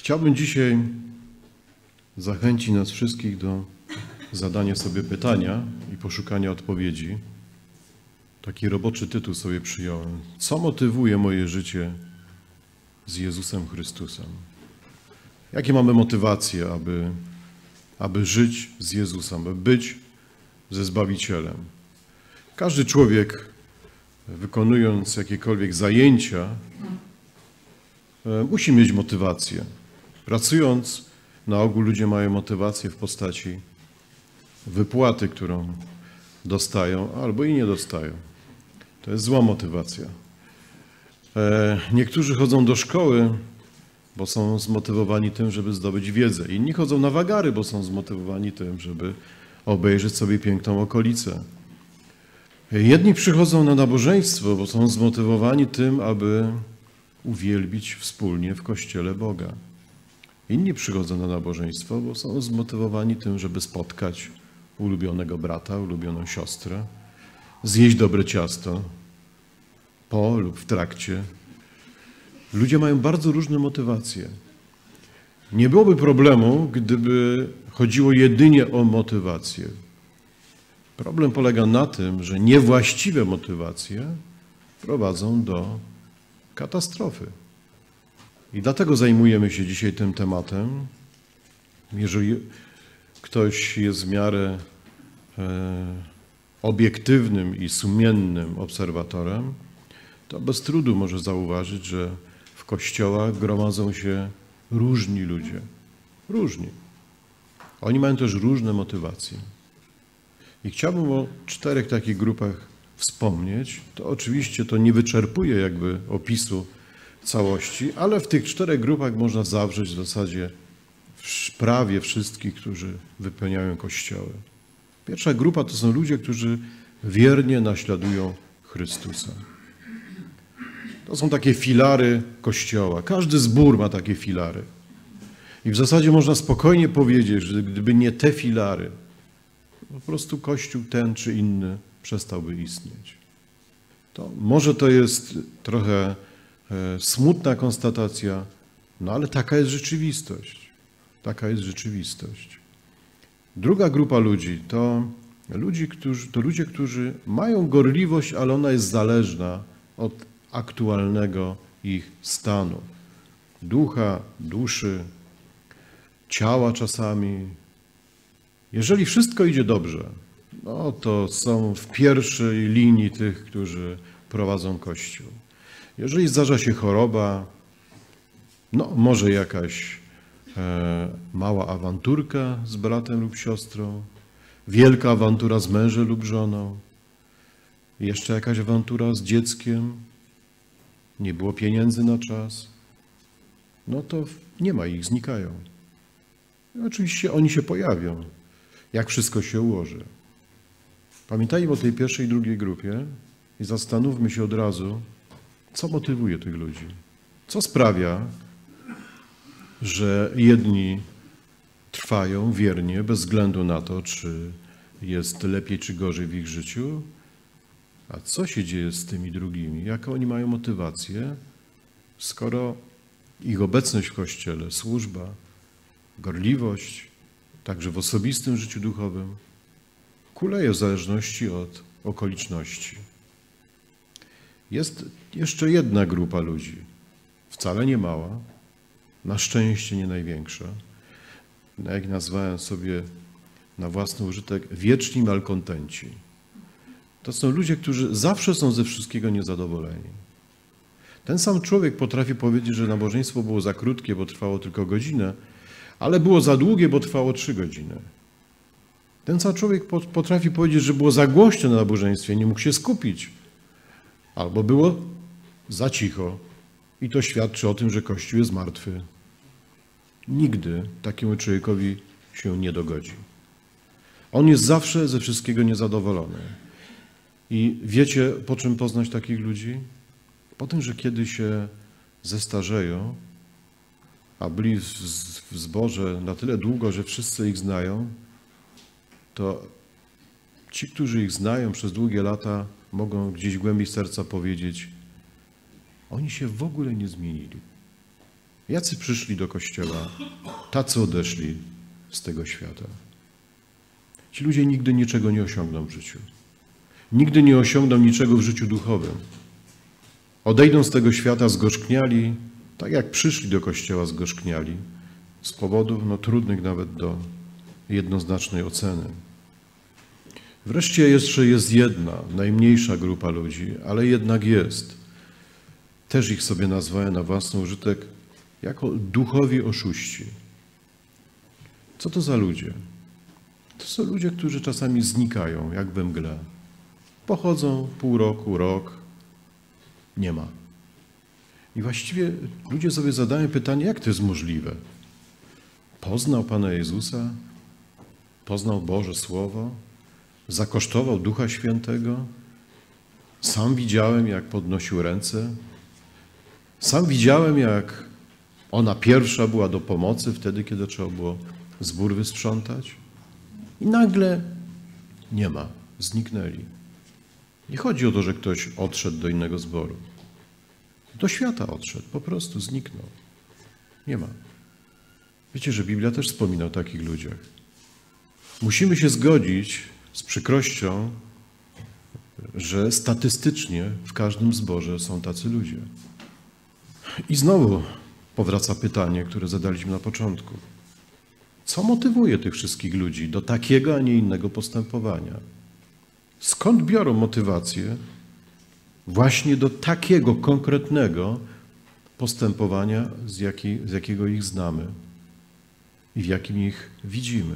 Chciałbym dzisiaj zachęcić nas wszystkich do zadania sobie pytania i poszukania odpowiedzi. Taki roboczy tytuł sobie przyjąłem. Co motywuje moje życie z Jezusem Chrystusem? Jakie mamy motywacje, aby żyć z Jezusem, aby być ze Zbawicielem? Każdy człowiek, wykonując jakiekolwiek zajęcia, musi mieć motywację. Pracując, na ogół ludzie mają motywację w postaci wypłaty, którą dostają, albo i nie dostają. To jest zła motywacja. Niektórzy chodzą do szkoły, bo są zmotywowani tym, żeby zdobyć wiedzę. Inni chodzą na wagary, bo są zmotywowani tym, żeby obejrzeć sobie piękną okolicę. Jedni przychodzą na nabożeństwo, bo są zmotywowani tym, aby uwielbić wspólnie w Kościele Boga. Inni przychodzą na nabożeństwo, bo są zmotywowani tym, żeby spotkać ulubionego brata, ulubioną siostrę, zjeść dobre ciasto po lub w trakcie. Ludzie mają bardzo różne motywacje. Nie byłoby problemu, gdyby chodziło jedynie o motywację. Problem polega na tym, że niewłaściwe motywacje prowadzą do katastrofy. I dlatego zajmujemy się dzisiaj tym tematem. Jeżeli ktoś jest w miarę obiektywnym i sumiennym obserwatorem, to bez trudu może zauważyć, że w kościołach gromadzą się różni ludzie. Różni. Oni mają też różne motywacje. I chciałbym o 4 takich grupach wspomnieć. To oczywiście to nie wyczerpuje jakby opisu całości, ale w tych 4 grupach można zawrzeć w zasadzie prawie wszystkich, którzy wypełniają kościoły. Pierwsza grupa to są ludzie, którzy wiernie naśladują Chrystusa. To są takie filary Kościoła. Każdy zbór ma takie filary. I w zasadzie można spokojnie powiedzieć, że gdyby nie te filary, po prostu Kościół ten czy inny przestałby istnieć. Może to jest trochę smutna konstatacja, no ale taka jest rzeczywistość. Taka jest rzeczywistość. Druga grupa ludzi to ludzie, którzy mają gorliwość, ale ona jest zależna od aktualnego ich stanu. Ducha, duszy, ciała czasami. Jeżeli wszystko idzie dobrze, no to są w pierwszej linii tych, którzy prowadzą Kościół. Jeżeli zdarza się choroba, no może jakaś mała awanturka z bratem lub siostrą, wielka awantura z mężem lub żoną, jeszcze jakaś awantura z dzieckiem, nie było pieniędzy na czas, no to nie ma ich, znikają. I oczywiście oni się pojawią, jak wszystko się ułoży. Pamiętajmy o tej pierwszej i drugiej grupie i zastanówmy się od razu, co motywuje tych ludzi. Co sprawia, że jedni trwają wiernie bez względu na to, czy jest lepiej czy gorzej w ich życiu, a co się dzieje z tymi drugimi? Jaką oni mają motywację, skoro ich obecność w Kościele, służba, gorliwość, także w osobistym życiu duchowym, kuleje w zależności od okoliczności. Jest jeszcze jedna grupa ludzi, wcale nie mała, na szczęście nie największa, jak nazwałem sobie na własny użytek, wieczni malkontenci. To są ludzie, którzy zawsze są ze wszystkiego niezadowoleni. Ten sam człowiek potrafi powiedzieć, że nabożeństwo było za krótkie, bo trwało tylko godzinę, ale było za długie, bo trwało 3 godziny. Ten sam człowiek potrafi powiedzieć, że było za głośno na nabożeństwie, nie mógł się skupić, albo było za cicho i to świadczy o tym, że Kościół jest martwy. Nigdy takiemu człowiekowi się nie dogodzi. On jest zawsze ze wszystkiego niezadowolony. I wiecie, po czym poznać takich ludzi? Po tym, że kiedy się zestarzeją, a byli w zborze na tyle długo, że wszyscy ich znają, to ci, którzy ich znają przez długie lata, mogą gdzieś w głębi serca powiedzieć, oni się w ogóle nie zmienili. Jacy przyszli do Kościoła, tacy odeszli z tego świata. Ci ludzie nigdy niczego nie osiągną w życiu. Nigdy nie osiągną niczego w życiu duchowym. Odejdą z tego świata zgorzkniali, tak jak przyszli do Kościoła zgorzkniali, z powodów trudnych nawet do jednoznacznej oceny. Wreszcie jeszcze jest jedna, najmniejsza grupa ludzi, ale jednak jest. Też ich sobie nazwałem na własny użytek jako duchowi oszuści. Co to za ludzie? To są ludzie, którzy czasami znikają, jak we mgle. Pochodzą pół roku, rok, nie ma. I właściwie ludzie sobie zadają pytanie, jak to jest możliwe? Poznał Pana Jezusa, poznał Boże Słowo, zakosztował Ducha Świętego. Sam widziałem, jak podnosił ręce. Sam widziałem, jak ona pierwsza była do pomocy wtedy, kiedy trzeba było zbór wysprzątać. I nagle nie ma, zniknęli. Nie chodzi o to, że ktoś odszedł do innego zboru. Do świata odszedł, po prostu zniknął. Nie ma. Wiecie, że Biblia też wspomina o takich ludziach. Musimy się zgodzić z przykrością, że statystycznie w każdym zborze są tacy ludzie. I znowu powraca pytanie, które zadaliśmy na początku. Co motywuje tych wszystkich ludzi do takiego, a nie innego postępowania? Skąd biorą motywację właśnie do takiego konkretnego postępowania, z jakiego ich znamy i w jakim ich widzimy?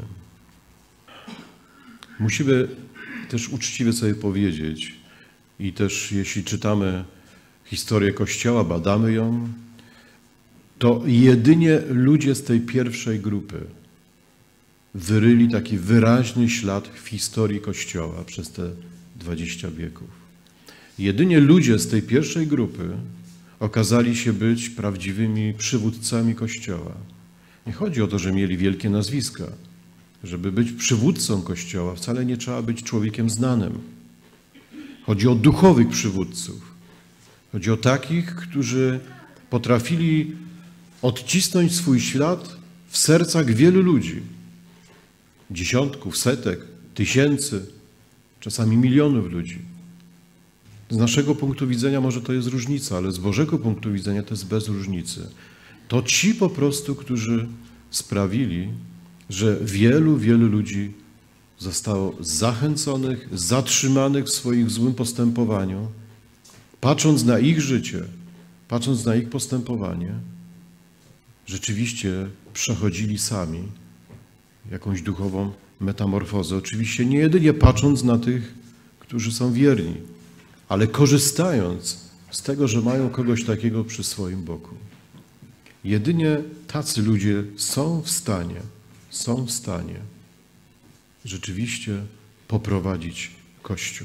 Musimy też uczciwie sobie powiedzieć i też jeśli czytamy historię Kościoła, badamy ją, to jedynie ludzie z tej pierwszej grupy wyryli taki wyraźny ślad w historii Kościoła przez te 20 wieków. Jedynie ludzie z tej pierwszej grupy okazali się być prawdziwymi przywódcami Kościoła. Nie chodzi o to, że mieli wielkie nazwiska. Żeby być przywódcą Kościoła, wcale nie trzeba być człowiekiem znanym. Chodzi o duchowych przywódców. Chodzi o takich, którzy potrafili odcisnąć swój ślad w sercach wielu ludzi. Dziesiątków, setek, tysięcy, czasami milionów ludzi. Z naszego punktu widzenia może to jest różnica, ale z Bożego punktu widzenia to jest bez różnicy. To ci po prostu, którzy sprawili, że wielu, wielu ludzi zostało zachęconych, zatrzymanych w swoim złym postępowaniu, patrząc na ich życie, patrząc na ich postępowanie, rzeczywiście przechodzili sami jakąś duchową metamorfozę. Oczywiście nie jedynie patrząc na tych, którzy są wierni, ale korzystając z tego, że mają kogoś takiego przy swoim boku. Jedynie tacy ludzie są w stanie rzeczywiście poprowadzić Kościół.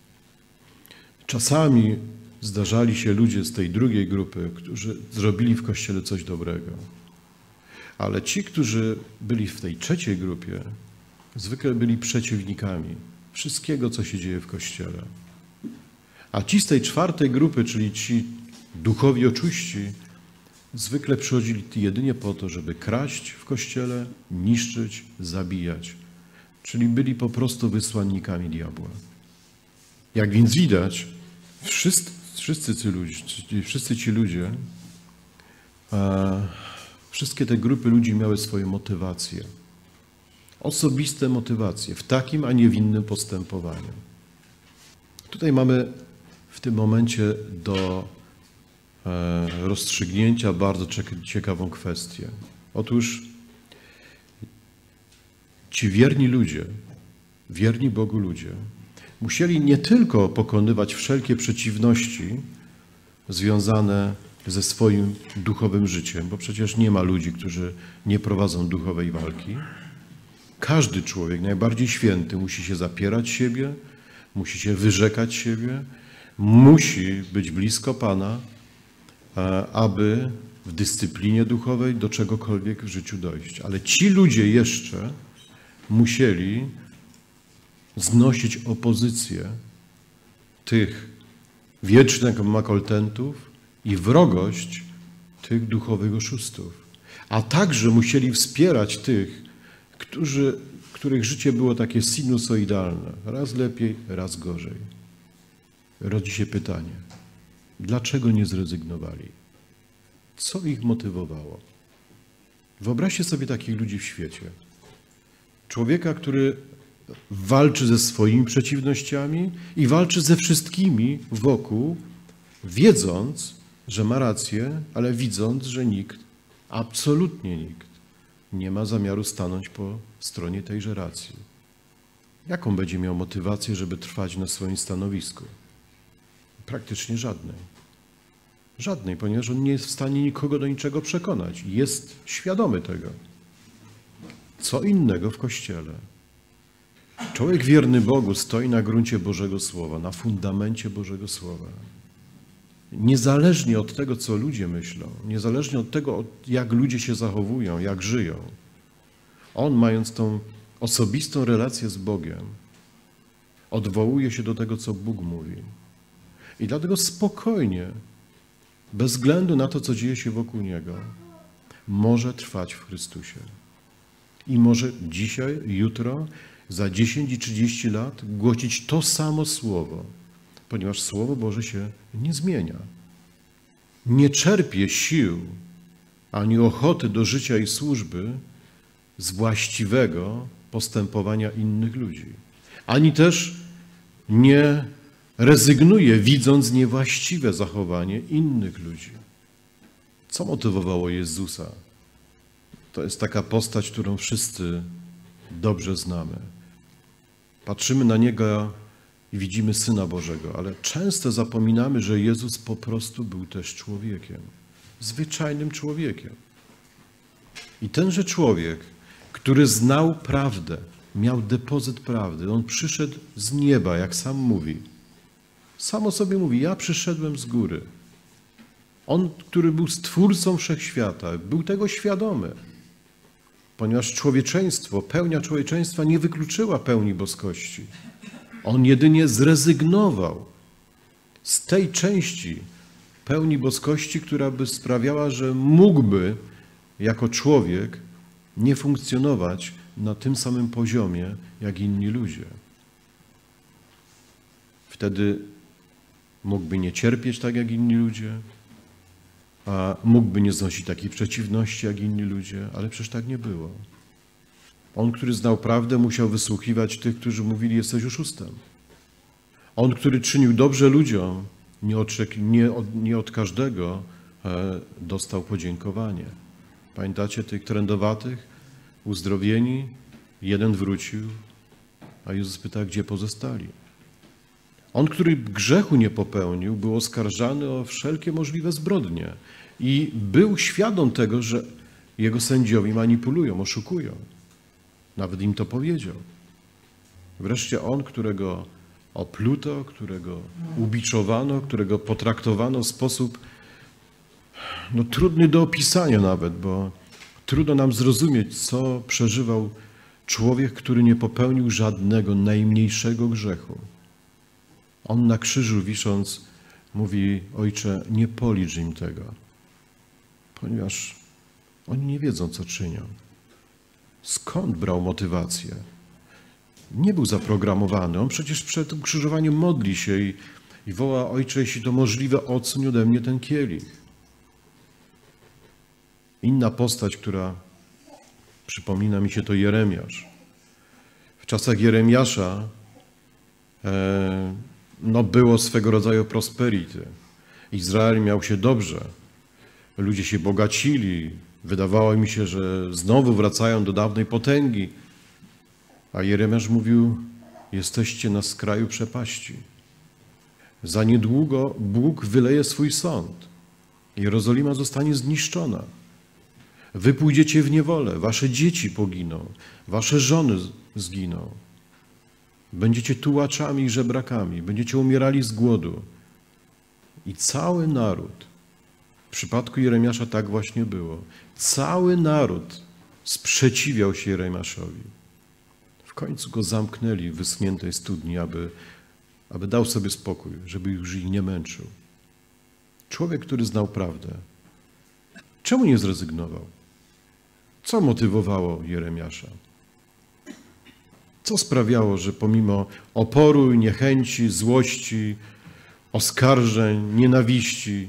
Czasami zdarzali się ludzie z tej drugiej grupy, którzy zrobili w Kościele coś dobrego. Ale ci, którzy byli w tej trzeciej grupie, zwykle byli przeciwnikami wszystkiego, co się dzieje w Kościele. A ci z tej czwartej grupy, czyli ci duchowi oszuści, zwykle przychodzili jedynie po to, żeby kraść w Kościele, niszczyć, zabijać. Czyli byli po prostu wysłannikami diabła. Jak więc widać, wszyscy ci ludzie, wszystkie te grupy ludzi miały swoje motywacje. Osobiste motywacje w takim, a nie w innym postępowaniu. Tutaj mamy w tym momencie do rozstrzygnięcia bardzo ciekawą kwestię. Otóż ci wierni ludzie, wierni Bogu ludzie, musieli nie tylko pokonywać wszelkie przeciwności związane ze swoim duchowym życiem, bo przecież nie ma ludzi, którzy nie prowadzą duchowej walki. Każdy człowiek, najbardziej święty, musi się zapierać siebie, musi się wyrzekać siebie, musi być blisko Pana, aby w dyscyplinie duchowej do czegokolwiek w życiu dojść. Ale ci ludzie jeszcze musieli znosić opozycję tych wiecznych makoltentów i wrogość tych duchowych oszustów. A także musieli wspierać tych, których życie było takie sinusoidalne. Raz lepiej, raz gorzej. Rodzi się pytanie, dlaczego nie zrezygnowali? Co ich motywowało? Wyobraźcie sobie takich ludzi w świecie. Człowieka, który walczy ze swoimi przeciwnościami i walczy ze wszystkimi wokół, wiedząc, że ma rację, ale widząc, że nikt, absolutnie nikt, nie ma zamiaru stanąć po stronie tejże racji. Jaką będzie miał motywację, żeby trwać na swoim stanowisku? Praktycznie żadnej. Żadnej, ponieważ on nie jest w stanie nikogo do niczego przekonać. Jest świadomy tego. Co innego w Kościele. Człowiek wierny Bogu stoi na gruncie Bożego Słowa, na fundamencie Bożego Słowa. Niezależnie od tego, co ludzie myślą, niezależnie od tego, jak ludzie się zachowują, jak żyją, on, mając tą osobistą relację z Bogiem, odwołuje się do tego, co Bóg mówi. I dlatego spokojnie, bez względu na to, co dzieje się wokół niego, może trwać w Chrystusie. I może dzisiaj, jutro, za 10 i 30 lat głosić to samo Słowo, ponieważ Słowo Boże się nie zmienia. Nie czerpie sił ani ochoty do życia i służby z właściwego postępowania innych ludzi. Ani też nie rezygnuje, widząc niewłaściwe zachowanie innych ludzi. Co motywowało Jezusa? To jest taka postać, którą wszyscy dobrze znamy. Patrzymy na Niego i widzimy Syna Bożego, ale często zapominamy, że Jezus po prostu był też człowiekiem. Zwyczajnym człowiekiem. I tenże człowiek, który znał prawdę, miał depozyt prawdy, on przyszedł z nieba, jak sam mówi. Sam o sobie mówi, ja przyszedłem z góry. On, który był stwórcą wszechświata, był tego świadomy, ponieważ człowieczeństwo, pełnia człowieczeństwa nie wykluczyła pełni boskości. On jedynie zrezygnował z tej części pełni boskości, która by sprawiała, że mógłby jako człowiek nie funkcjonować na tym samym poziomie, jak inni ludzie. Wtedy mógłby nie cierpieć tak, jak inni ludzie, a mógłby nie znosić takich przeciwności, jak inni ludzie, ale przecież tak nie było. On, który znał prawdę, musiał wysłuchiwać tych, którzy mówili, jesteś oszustem. On, który czynił dobrze ludziom, nie od każdego dostał podziękowanie. Pamiętacie tych trędowatych, uzdrowieni? Jeden wrócił, a Jezus pyta, gdzie pozostali? On, który grzechu nie popełnił, był oskarżany o wszelkie możliwe zbrodnie i był świadom tego, że jego sędziowie manipulują, oszukują. Nawet im to powiedział. Wreszcie on, którego opluto, którego ubiczowano, którego potraktowano w sposób trudny do opisania nawet, bo trudno nam zrozumieć, co przeżywał człowiek, który nie popełnił żadnego, najmniejszego grzechu. On na krzyżu wisząc mówi, Ojcze, nie policz im tego, ponieważ oni nie wiedzą, co czynią. Skąd brał motywację? Nie był zaprogramowany. On przecież przed ukrzyżowaniem modli się i woła, Ojcze, jeśli to możliwe, odsuń ode mnie ten kielich. Inna postać, która przypomina mi się, to Jeremiasz. W czasach Jeremiasza było swego rodzaju prosperity. Izrael miał się dobrze. Ludzie się bogacili. Wydawało mi się, że znowu wracają do dawnej potęgi. A Jeremiasz mówił, jesteście na skraju przepaści. Za niedługo Bóg wyleje swój sąd. Jerozolima zostanie zniszczona. Wy pójdziecie w niewolę, wasze dzieci poginą, wasze żony zginą. Będziecie tułaczami i żebrakami, będziecie umierali z głodu. I cały naród, w przypadku Jeremiasza tak właśnie było, cały naród sprzeciwiał się Jeremiaszowi. W końcu go zamknęli w wyschniętej studni, aby dał sobie spokój, żeby już ich nie męczył. Człowiek, który znał prawdę, Czemu nie zrezygnował? Co motywowało Jeremiasza? Co sprawiało, że pomimo oporu, niechęci, złości, oskarżeń, nienawiści,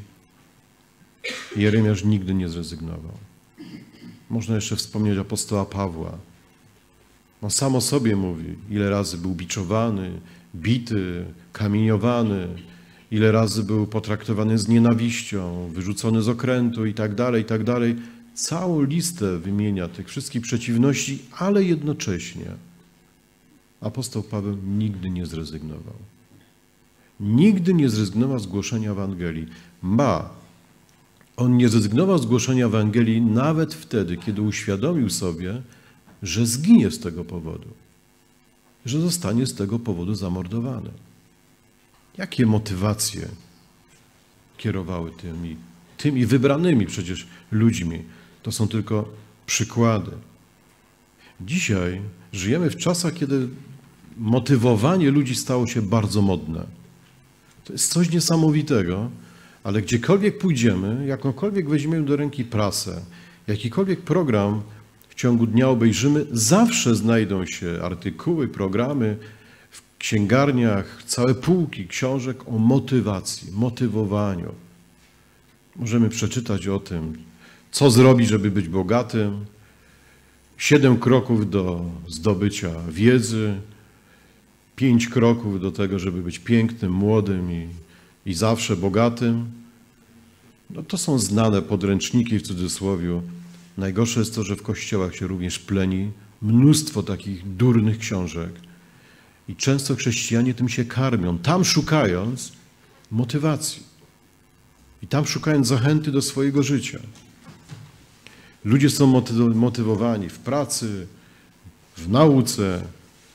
Jeremiasz nigdy nie zrezygnował? Można jeszcze wspomnieć apostoła Pawła. On sam o sobie mówi, ile razy był biczowany, bity, kamieniowany, ile razy był potraktowany z nienawiścią, wyrzucony z okrętu i tak dalej, i tak dalej. Całą listę wymienia tych wszystkich przeciwności, ale jednocześnie apostoł Paweł nigdy nie zrezygnował. Nigdy nie zrezygnował z głoszenia Ewangelii. On nie zrezygnował z głoszenia Ewangelii nawet wtedy, kiedy uświadomił sobie, że zginie z tego powodu, że zostanie z tego powodu zamordowany. Jakie motywacje kierowały tymi wybranymi przecież ludźmi? To są tylko przykłady. Dzisiaj żyjemy w czasach, kiedy motywowanie ludzi stało się bardzo modne. To jest coś niesamowitego, ale gdziekolwiek pójdziemy, jakąkolwiek weźmiemy do ręki prasę, jakikolwiek program w ciągu dnia obejrzymy, zawsze znajdą się artykuły, programy w księgarniach, całe półki książek o motywacji, motywowaniu. Możemy przeczytać o tym, co zrobić, żeby być bogatym, 7 kroków do zdobycia wiedzy, 5 kroków do tego, żeby być pięknym, młodym i zawsze bogatym. No to są znane podręczniki w cudzysłowie. Najgorsze jest to, że w kościołach się również pleni mnóstwo takich durnych książek. I często chrześcijanie tym się karmią, tam szukając motywacji. I tam szukając zachęty do swojego życia. Ludzie są motywowani w pracy, w nauce,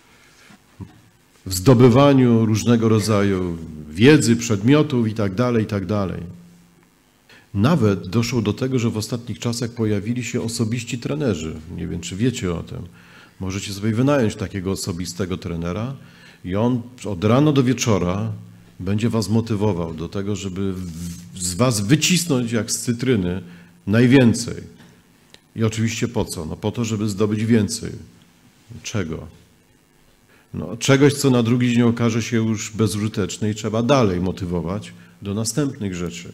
w zdobywaniu różnego rodzaju wiedzy, przedmiotów itd., itd. Nawet doszło do tego, że w ostatnich czasach pojawili się osobiści trenerzy. Nie wiem, czy wiecie o tym. Możecie sobie wynająć takiego osobistego trenera i on od rana do wieczora będzie was motywował do tego, żeby z was wycisnąć jak z cytryny najwięcej. I oczywiście po co? No po to, żeby zdobyć więcej. Czego? No, czegoś, co na drugi dzień okaże się już bezużyteczne i trzeba dalej motywować do następnych rzeczy.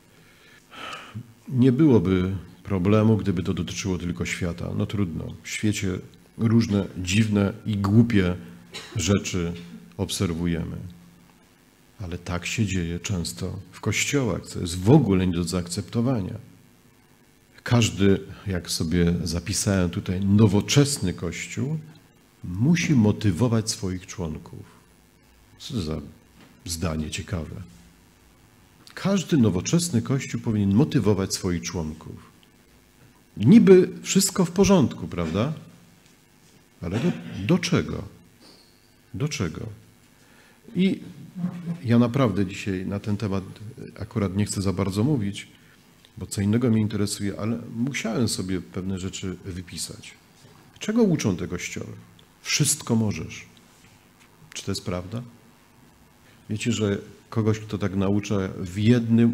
Nie byłoby problemu, gdyby to dotyczyło tylko świata. No trudno. W świecie różne dziwne i głupie rzeczy obserwujemy. Ale tak się dzieje często w kościołach, co jest w ogóle nie do zaakceptowania. Każdy, jak sobie zapisałem tutaj, nowoczesny Kościół musi motywować swoich członków. Co to za zdanie ciekawe. Każdy nowoczesny Kościół powinien motywować swoich członków. Niby wszystko w porządku, prawda? Ale do czego? Do czego? I ja naprawdę dzisiaj na ten temat akurat nie chcę za bardzo mówić, bo co innego mnie interesuje, ale musiałem sobie pewne rzeczy wypisać. Czego uczą te kościoły? Wszystko możesz. Czy to jest prawda? Wiecie, że kogoś, kto tak naucza w jednym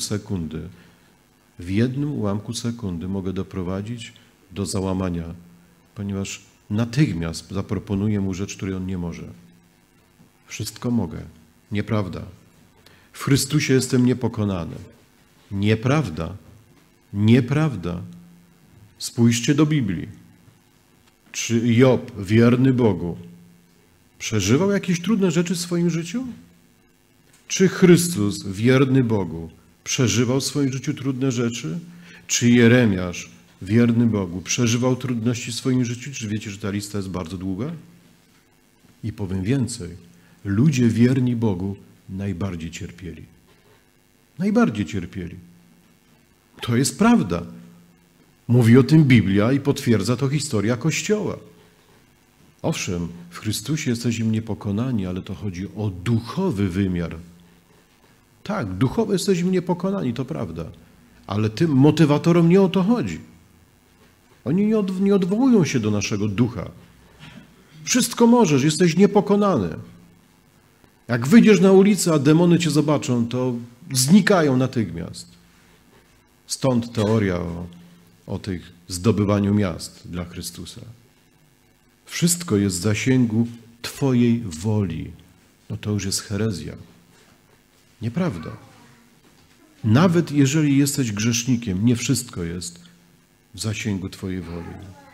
ułamku sekundy mogę doprowadzić do załamania, ponieważ natychmiast zaproponuję mu rzecz, której on nie może. Wszystko mogę. Nieprawda. W Chrystusie jestem niepokonany. Nieprawda. Nieprawda. Spójrzcie do Biblii. Czy Job, wierny Bogu, przeżywał jakieś trudne rzeczy w swoim życiu? Czy Chrystus, wierny Bogu, przeżywał w swoim życiu trudne rzeczy? Czy Jeremiasz, wierny Bogu, przeżywał trudności w swoim życiu? Czy wiecie, że ta lista jest bardzo długa? I powiem więcej. Ludzie wierni Bogu najbardziej cierpieli. Najbardziej cierpieli. To jest prawda. Mówi o tym Biblia i potwierdza to historia Kościoła. Owszem, w Chrystusie jesteśmy niepokonani, ale to chodzi o duchowy wymiar. Tak, duchowo jesteśmy niepokonani, to prawda. Ale tym motywatorom nie o to chodzi. Oni nie odwołują się do naszego ducha. Wszystko możesz, jesteś niepokonany. Jak wyjdziesz na ulicę, a demony cię zobaczą, to znikają natychmiast. Stąd teoria o tych zdobywaniu miast dla Chrystusa. Wszystko jest w zasięgu Twojej woli. No to już jest herezja. Nieprawda. Nawet jeżeli jesteś grzesznikiem, nie wszystko jest w zasięgu Twojej woli.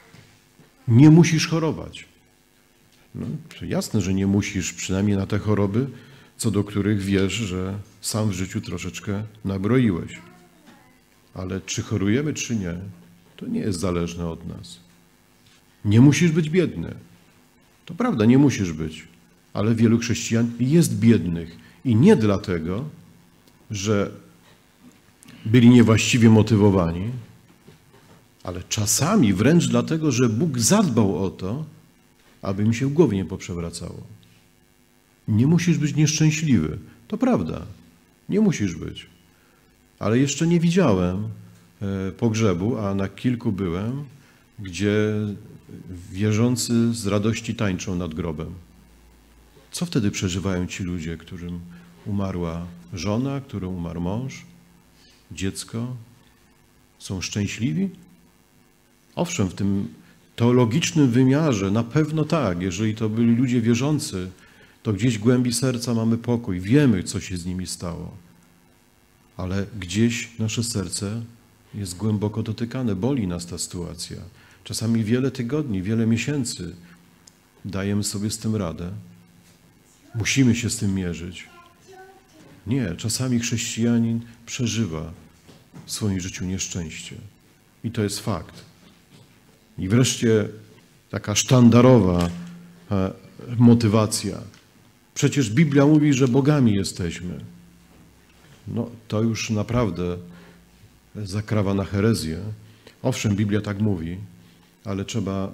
Nie musisz chorować. No, jasne, że nie musisz, przynajmniej na te choroby, co do których wiesz, że sam w życiu troszeczkę nabroiłeś. Ale czy chorujemy, czy nie, to nie jest zależne od nas. Nie musisz być biedny. To prawda, nie musisz być. Ale wielu chrześcijan jest biednych. I nie dlatego, że byli niewłaściwie motywowani, ale czasami wręcz dlatego, że Bóg zadbał o to, aby mi się w głowie nie poprzewracało. Nie musisz być nieszczęśliwy. To prawda. Nie musisz być. Ale jeszcze nie widziałem pogrzebu, a na kilku byłem, gdzie wierzący z radości tańczą nad grobem. Co wtedy przeżywają ci ludzie, którym umarła żona, którym umarł mąż, dziecko? Są szczęśliwi? Owszem, w tym teologicznym wymiarze na pewno tak. Jeżeli to byli ludzie wierzący, to gdzieś w głębi serca mamy pokój, wiemy, co się z nimi stało. Ale gdzieś nasze serce jest głęboko dotykane, boli nas ta sytuacja. Czasami wiele tygodni, wiele miesięcy dajemy sobie z tym radę. Musimy się z tym mierzyć. Nie, czasami chrześcijanin przeżywa w swoim życiu nieszczęście. I to jest fakt. I wreszcie taka sztandarowa motywacja. Przecież Biblia mówi, że bogami jesteśmy. No to już naprawdę zakrawa na herezję. Owszem, Biblia tak mówi, ale trzeba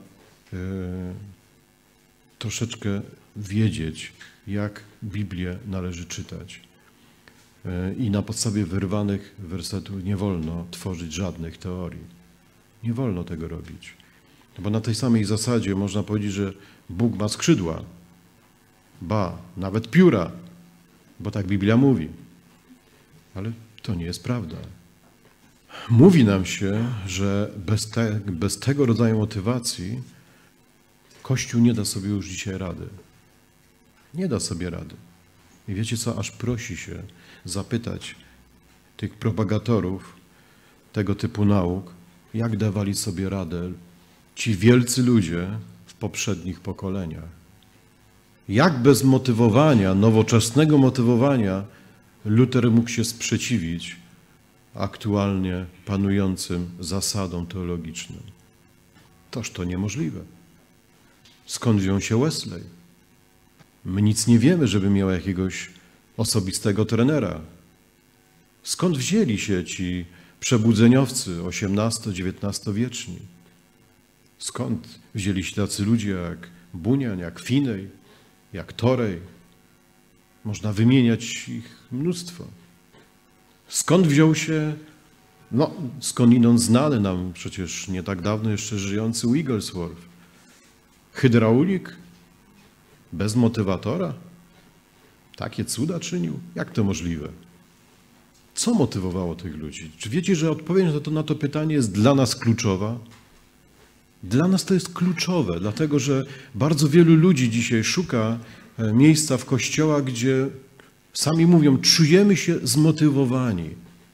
troszeczkę wiedzieć, jak Biblię należy czytać. I na podstawie wyrwanych wersetów nie wolno tworzyć żadnych teorii. Nie wolno tego robić. Bo na tej samej zasadzie można powiedzieć, że Bóg ma skrzydła, ba, nawet pióra, bo tak Biblia mówi. Ale to nie jest prawda. Mówi nam się, że bez tego rodzaju motywacji Kościół nie da sobie już dzisiaj rady. Nie da sobie rady. I wiecie co, aż prosi się zapytać tych propagatorów tego typu nauk, jak dawali sobie radę ci wielcy ludzie w poprzednich pokoleniach. Jak bez motywowania, nowoczesnego motywowania Luter mógł się sprzeciwić aktualnie panującym zasadom teologicznym. Toż to niemożliwe. Skąd wziął się Wesley? My nic nie wiemy, żeby miał jakiegoś osobistego trenera. Skąd wzięli się ci przebudzeniowcy XVIII-XIX wieczni? Skąd wzięli się tacy ludzie jak Bunian, jak Finej, jak Torej? Można wymieniać ich mnóstwo. Skąd wziął się, skądinąd znany nam przecież nie tak dawno jeszcze żyjący Wigglesworth? Hydraulik? Bez motywatora? Takie cuda czynił? Jak to możliwe? Co motywowało tych ludzi? Czy wiecie, że odpowiedź na to pytanie jest dla nas kluczowa? Dla nas to jest kluczowe, dlatego że bardzo wielu ludzi dzisiaj szuka miejsca w kościołach, gdzie sami mówią, czujemy się zmotywowani.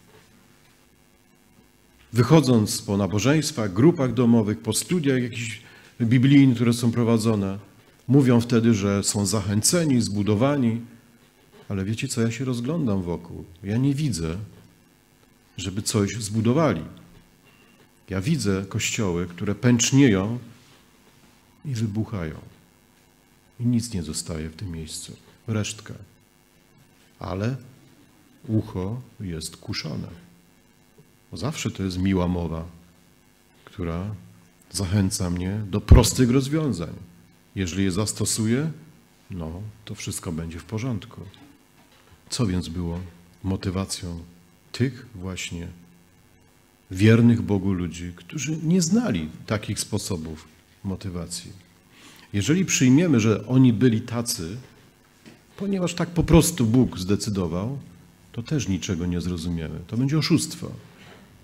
Wychodząc po nabożeństwach, grupach domowych, po studiach jakichś biblijnych, które są prowadzone, mówią wtedy, że są zachęceni, zbudowani. Ale wiecie co, ja się rozglądam wokół. Ja nie widzę, żeby coś zbudowali. Ja widzę kościoły, które pęcznieją i wybuchają. I nic nie zostaje w tym miejscu. Resztka. Ale ucho jest kuszone. Bo zawsze to jest miła mowa, która zachęca mnie do prostych rozwiązań. Jeżeli je zastosuję, to wszystko będzie w porządku. Co więc było motywacją tych właśnie wiernych Bogu ludzi, którzy nie znali takich sposobów motywacji? Jeżeli przyjmiemy, że oni byli tacy, ponieważ tak po prostu Bóg zdecydował, to też niczego nie zrozumiemy. To będzie oszustwo.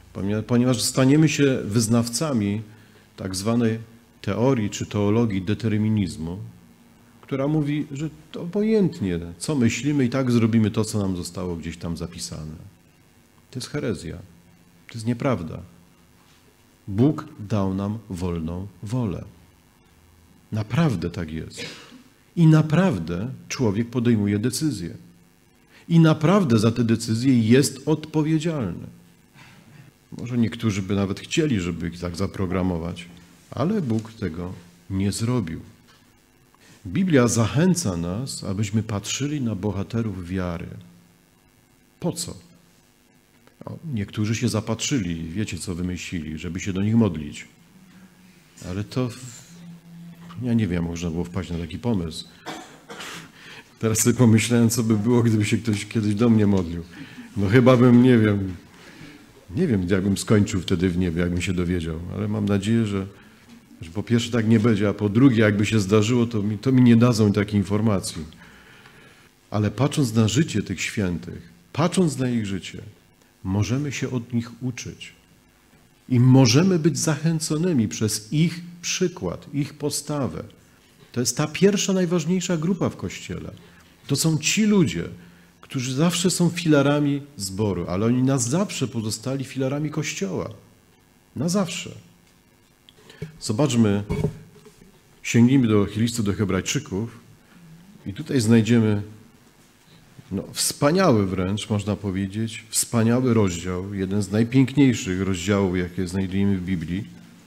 ponieważ staniemy się wyznawcami tak zwanej teorii czy teologii determinizmu, która mówi, że to obojętnie, co myślimy, i tak zrobimy to, co nam zostało gdzieś tam zapisane. To jest herezja. To jest nieprawda. Bóg dał nam wolną wolę. Naprawdę tak jest. I naprawdę człowiek podejmuje decyzje. I naprawdę za te decyzje jest odpowiedzialny. Może niektórzy by nawet chcieli, żeby ich tak zaprogramować, ale Bóg tego nie zrobił. Biblia zachęca nas, abyśmy patrzyli na bohaterów wiary. Po co? Niektórzy się zapatrzyli, wiecie co wymyślili, żeby się do nich modlić. Ale to, ja nie wiem, można było wpaść na taki pomysł. Teraz sobie pomyślałem, co by było, gdyby się ktoś kiedyś do mnie modlił. No chyba bym, nie wiem, jakbym skończył wtedy w niebie, jakbym się dowiedział, ale mam nadzieję, że po pierwsze tak nie będzie, a po drugie, jakby się zdarzyło, to mi nie dadzą takiej informacji. Ale patrząc na życie tych świętych, patrząc na ich życie, możemy się od nich uczyć. I możemy być zachęconymi przez ich przykład, ich postawę. To jest ta pierwsza, najważniejsza grupa w Kościele. To są ci ludzie, którzy zawsze są filarami zboru, ale oni na zawsze pozostali filarami Kościoła. Na zawsze. Zobaczmy, sięgnijmy do listu do Hebrajczyków i tutaj znajdziemy wspaniały wręcz, można powiedzieć, wspaniały rozdział, jeden z najpiękniejszych rozdziałów, jakie znajdujemy w Biblii.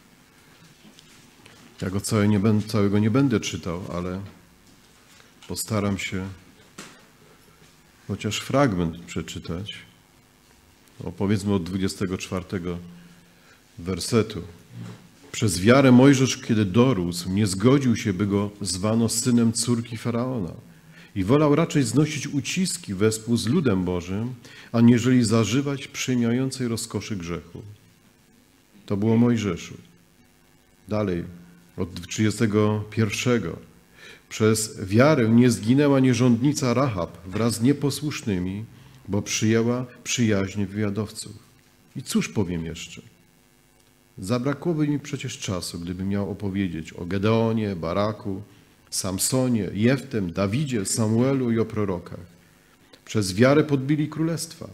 Ja go całego nie będę czytał, ale postaram się chociaż fragment przeczytać. Powiedzmy od 24 wersetu. Przez wiarę Mojżesz, kiedy dorósł, nie zgodził się, by go zwano synem córki Faraona i wolał raczej znosić uciski wespół z ludem Bożym, aniżeli zażywać przejmującej rozkoszy grzechu. To było Mojżeszu. Dalej, od 31. Przez wiarę nie zginęła nierządnica Rahab wraz z nieposłusznymi, bo przyjęła przyjaźń wywiadowców. I cóż powiem jeszcze? Zabrakłoby mi przecież czasu, gdybym miał opowiedzieć o Gedeonie, Baraku, Samsonie, Jeftem, Dawidzie, Samuelu i o prorokach. Przez wiarę podbili królestwa,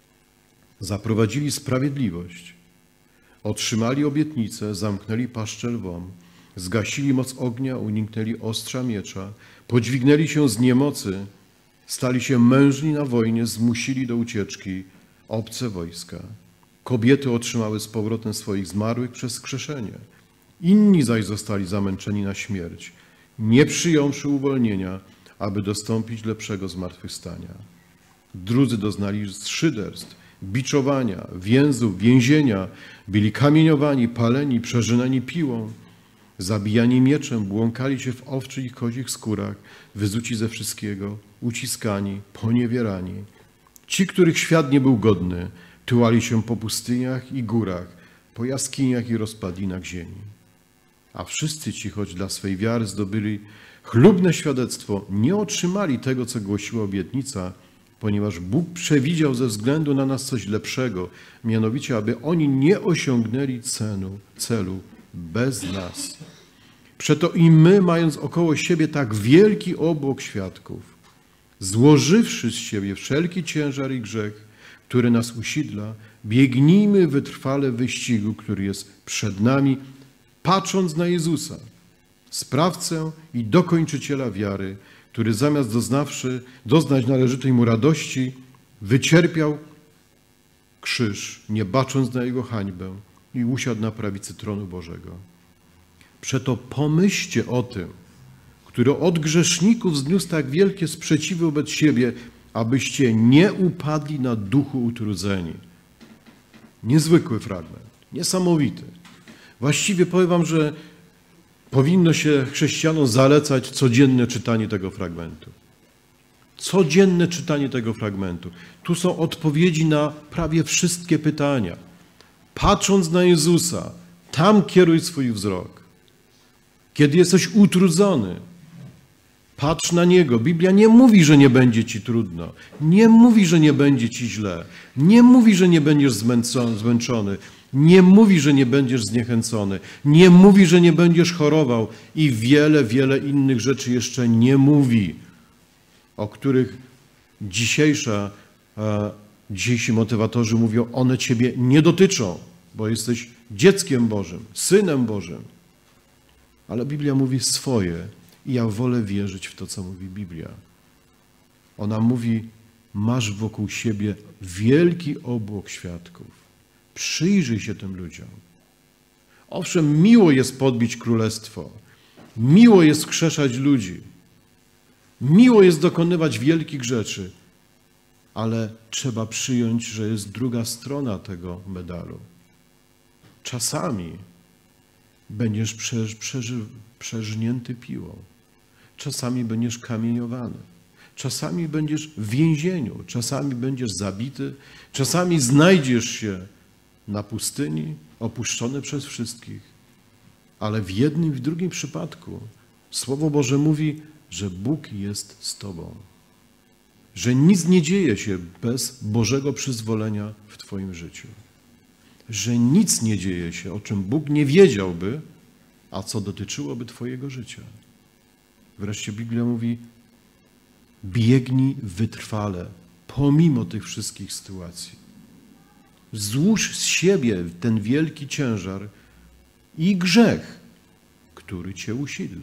zaprowadzili sprawiedliwość, otrzymali obietnicę, zamknęli paszczę lwom, zgasili moc ognia, uniknęli ostrza miecza, podźwignęli się z niemocy, stali się mężni na wojnie, zmusili do ucieczki obce wojska. Kobiety otrzymały z powrotem swoich zmarłych przez wskrzeszenie. Inni zaś zostali zamęczeni na śmierć, nie przyjąwszy uwolnienia, aby dostąpić lepszego zmartwychwstania. Drudzy doznali szyderstw, biczowania, więzów, więzienia, byli kamieniowani, paleni, przeżynani piłą, zabijani mieczem, błąkali się w owczych i kozich skórach, wyzuci ze wszystkiego, uciskani, poniewierani. Ci, których świat nie był godny, tułali się po pustyniach i górach, po jaskiniach i rozpadlinach ziemi. A wszyscy ci, choć dla swej wiary zdobyli chlubne świadectwo, nie otrzymali tego, co głosiła obietnica, ponieważ Bóg przewidział ze względu na nas coś lepszego, mianowicie, aby oni nie osiągnęli celu bez nas. Przeto i my, mając około siebie tak wielki obłok świadków, złożywszy z siebie wszelki ciężar i grzech, który nas usidla, biegnijmy wytrwale w wyścigu, który jest przed nami, patrząc na Jezusa, sprawcę i dokończyciela wiary, który zamiast doznać należytej mu radości, wycierpiał krzyż, nie bacząc na jego hańbę, i usiadł na prawicy tronu Bożego. Przeto pomyślcie o tym, który od grzeszników zniósł tak wielkie sprzeciwy wobec siebie, abyście nie upadli na duchu utrudzeni. Niezwykły fragment, niesamowity. Właściwie powiem wam, że powinno się chrześcijanom zalecać codzienne czytanie tego fragmentu. Codzienne czytanie tego fragmentu. Tu są odpowiedzi na prawie wszystkie pytania. Patrząc na Jezusa, tam kieruj swój wzrok. Kiedy jesteś utrudzony, Patrz na Niego. Biblia nie mówi, że nie będzie ci trudno. Nie mówi, że nie będzie ci źle. Nie mówi, że nie będziesz zmęczony. Nie mówi, że nie będziesz zniechęcony. Nie mówi, że nie będziesz chorował. I wiele, wiele innych rzeczy jeszcze nie mówi, o których dzisiejsi motywatorzy mówią, one ciebie nie dotyczą, bo jesteś dzieckiem Bożym, synem Bożym. Ale Biblia mówi swoje i ja wolę wierzyć w to, co mówi Biblia. Ona mówi, masz wokół siebie wielki obłok świadków. Przyjrzyj się tym ludziom. Owszem, miło jest podbić królestwo. Miło jest skrzeszać ludzi. Miło jest dokonywać wielkich rzeczy. Ale trzeba przyjąć, że jest druga strona tego medalu. Czasami będziesz przeżnięty piłą. Czasami będziesz kamieniowany. Czasami będziesz w więzieniu. Czasami będziesz zabity. Czasami znajdziesz się na pustyni, opuszczony przez wszystkich. Ale w jednym i w drugim przypadku Słowo Boże mówi, że Bóg jest z tobą. Że nic nie dzieje się bez Bożego przyzwolenia w twoim życiu. Że nic nie dzieje się, o czym Bóg nie wiedziałby, a co dotyczyłoby twojego życia. Wreszcie Biblia mówi, biegnij wytrwale, pomimo tych wszystkich sytuacji. Złóż z siebie ten wielki ciężar i grzech, który cię usidla.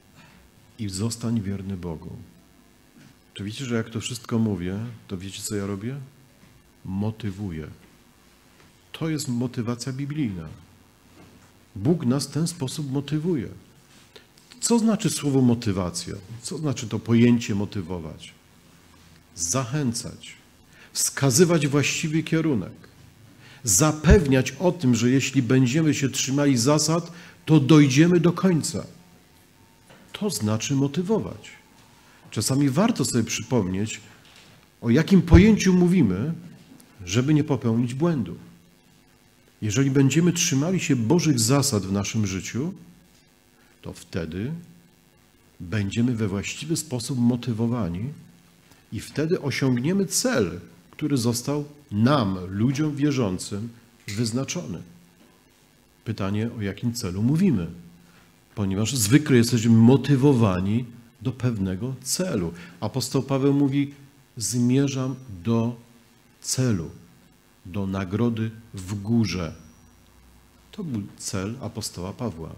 I zostań wierny Bogu. To wiecie, że jak to wszystko mówię, to wiecie, co ja robię? Motywuję. To jest motywacja biblijna. Bóg nas w ten sposób motywuje. Co znaczy słowo motywacja? Co znaczy to pojęcie motywować? Zachęcać, wskazywać właściwy kierunek, zapewniać o tym, że jeśli będziemy się trzymali zasad, to dojdziemy do końca. To znaczy motywować. Czasami warto sobie przypomnieć, o jakim pojęciu mówimy, żeby nie popełnić błędu. Jeżeli będziemy trzymali się Bożych zasad w naszym życiu, to wtedy będziemy we właściwy sposób motywowani i wtedy osiągniemy cel, który został nam, ludziom wierzącym, wyznaczony. Pytanie, o jakim celu mówimy, ponieważ zwykle jesteśmy motywowani do pewnego celu. Apostoł Paweł mówi, zmierzam do celu, do nagrody w górze. To był cel apostoła Pawła.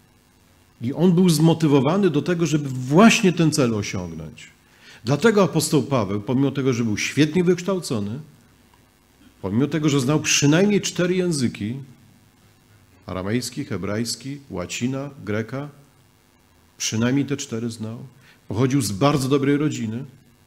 I on był zmotywowany do tego, żeby właśnie ten cel osiągnąć. Dlatego apostoł Paweł, pomimo tego, że był świetnie wykształcony, pomimo tego, że znał przynajmniej 4 języki, aramejski, hebrajski, łacina, greka, przynajmniej te 4 znał, pochodził z bardzo dobrej rodziny,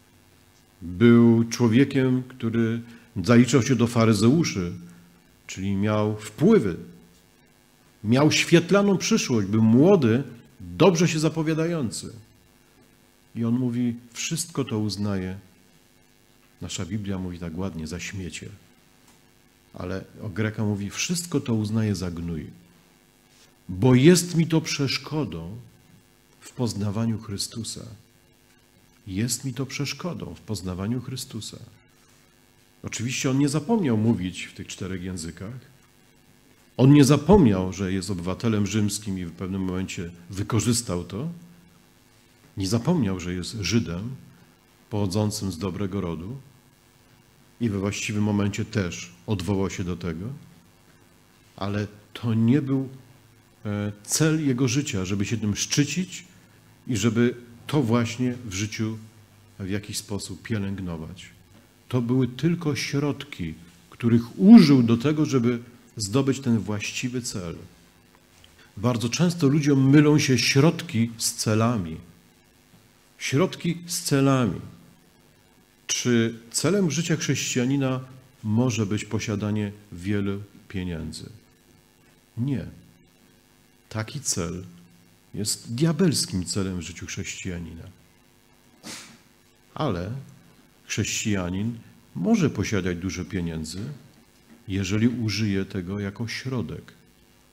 był człowiekiem, który zaliczał się do faryzeuszy, czyli miał wpływy, miał świetlaną przyszłość, był młody, dobrze się zapowiadający. I on mówi, wszystko to uznaje, nasza Biblia mówi tak ładnie, za śmiecie. Ale o Greka mówi, wszystko to uznaje za gnój, bo jest mi to przeszkodą w poznawaniu Chrystusa. Jest mi to przeszkodą w poznawaniu Chrystusa. Oczywiście on nie zapomniał mówić w tych 4 językach. On nie zapomniał, że jest obywatelem rzymskim i w pewnym momencie wykorzystał to. Nie zapomniał, że jest Żydem pochodzącym z dobrego rodu i we właściwym momencie też odwołał się do tego. Ale to nie był cel jego życia, żeby się tym szczycić i żeby to właśnie w życiu w jakiś sposób pielęgnować. To były tylko środki, których użył do tego, żeby zdobyć ten właściwy cel. Bardzo często ludziom mylą się środki z celami. Środki z celami. Czy celem życia chrześcijanina może być posiadanie wielu pieniędzy? Nie. Taki cel jest diabelskim celem w życiu chrześcijanina. Ale chrześcijanin może posiadać dużo pieniędzy, jeżeli użyje tego jako środek.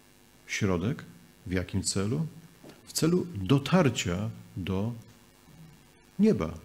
Środek w jakim celu? W celu dotarcia do Nieba.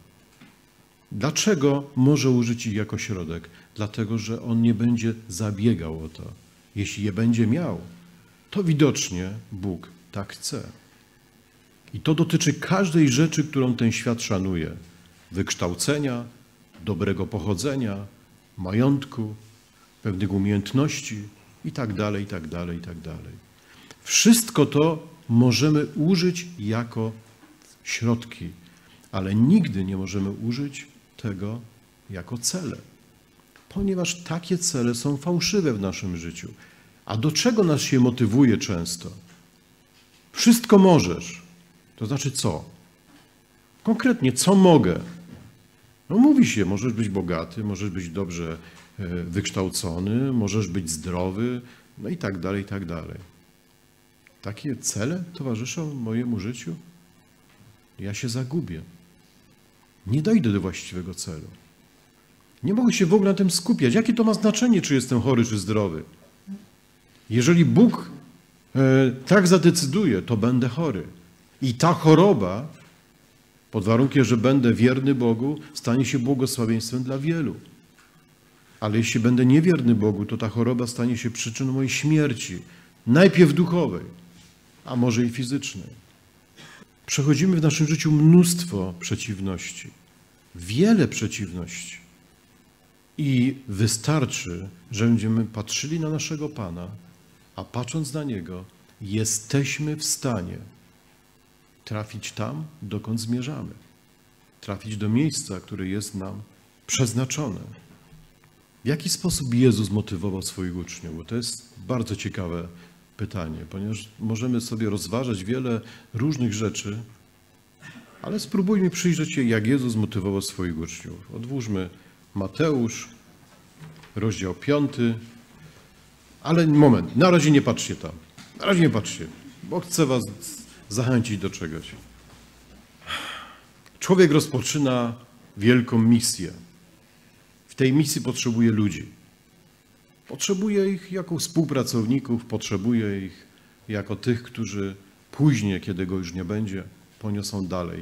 Dlaczego może użyć ich jako środek? Dlatego, że on nie będzie zabiegał o to. Jeśli je będzie miał, to widocznie Bóg tak chce. I to dotyczy każdej rzeczy, którą ten świat szanuje. Wykształcenia, dobrego pochodzenia, majątku, pewnych umiejętności i tak dalej, i tak dalej, i tak dalej. Wszystko to możemy użyć jako środki, ale nigdy nie możemy użyć tego jako cele, ponieważ takie cele są fałszywe w naszym życiu. A do czego nas się motywuje często? Wszystko możesz. To znaczy co? Konkretnie, co mogę? No mówi się, możesz być bogaty, możesz być dobrze wykształcony, możesz być zdrowy, no i tak dalej, i tak dalej. Takie cele towarzyszą mojemu życiu? Ja się zagubię. Nie dojdę do właściwego celu. Nie mogę się w ogóle na tym skupiać. Jakie to ma znaczenie, czy jestem chory, czy zdrowy? Jeżeli Bóg tak zadecyduje, to będę chory. I ta choroba, pod warunkiem, że będę wierny Bogu, stanie się błogosławieństwem dla wielu. Ale jeśli będę niewierny Bogu, to ta choroba stanie się przyczyną mojej śmierci. Najpierw duchowej, a może i fizycznej. Przechodzimy w naszym życiu mnóstwo przeciwności. Wiele przeciwności. I wystarczy, że będziemy patrzyli na naszego Pana, a patrząc na Niego, jesteśmy w stanie trafić tam, dokąd zmierzamy. Trafić do miejsca, które jest nam przeznaczone. W jaki sposób Jezus motywował swoich uczniów? Bo to jest bardzo ciekawe pytanie, ponieważ możemy sobie rozważać wiele różnych rzeczy, ale spróbujmy przyjrzeć się, jak Jezus motywował swoich uczniów. Odłóżmy Mateusz, rozdział 5, ale moment, na razie nie patrzcie tam. Na razie nie patrzcie, bo chcę was zachęcić do czegoś. Człowiek rozpoczyna wielką misję. W tej misji potrzebuje ludzi. Potrzebuje ich jako współpracowników, potrzebuje ich jako tych, którzy później, kiedy go już nie będzie, poniosą dalej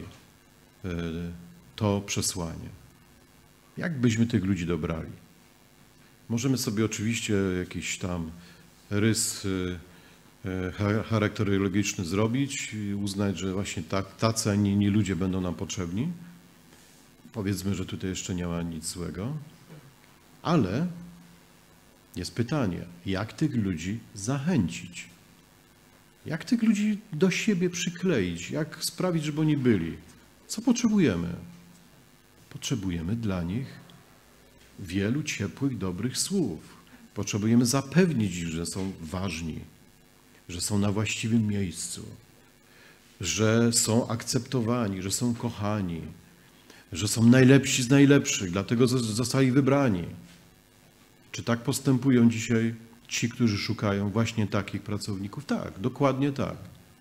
to przesłanie. Jak byśmy tych ludzi dobrali? Możemy sobie oczywiście jakiś tam rys charakterologiczny zrobić i uznać, że właśnie tacy, a nie inni ludzie będą nam potrzebni. Powiedzmy, że tutaj jeszcze nie ma nic złego. Ale jest pytanie, jak tych ludzi zachęcić? Jak tych ludzi do siebie przykleić? Jak sprawić, żeby oni byli? Co potrzebujemy? Potrzebujemy dla nich wielu ciepłych, dobrych słów. Potrzebujemy zapewnić ich, że są ważni, że są na właściwym miejscu, że są akceptowani, że są kochani, że są najlepsi z najlepszych, dlatego zostali wybrani. Czy tak postępują dzisiaj ci, którzy szukają właśnie takich pracowników? Tak, dokładnie tak.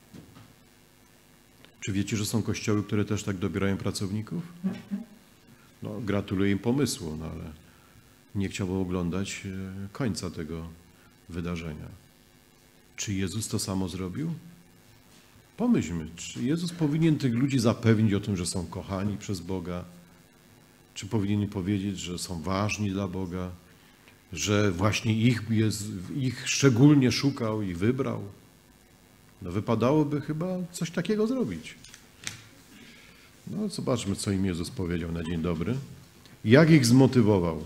Czy wiecie, że są kościoły, które też tak dobierają pracowników? No, gratuluję im pomysłu, no ale nie chciałbym oglądać końca tego wydarzenia. Czy Jezus to samo zrobił? Pomyślmy, czy Jezus powinien tych ludzi zapewnić o tym, że są kochani przez Boga? Czy powinien powiedzieć, że są ważni dla Boga? Że właśnie ich szczególnie szukał i wybrał? No wypadałoby chyba coś takiego zrobić. No zobaczmy, co im Jezus powiedział na dzień dobry. Jak ich zmotywował.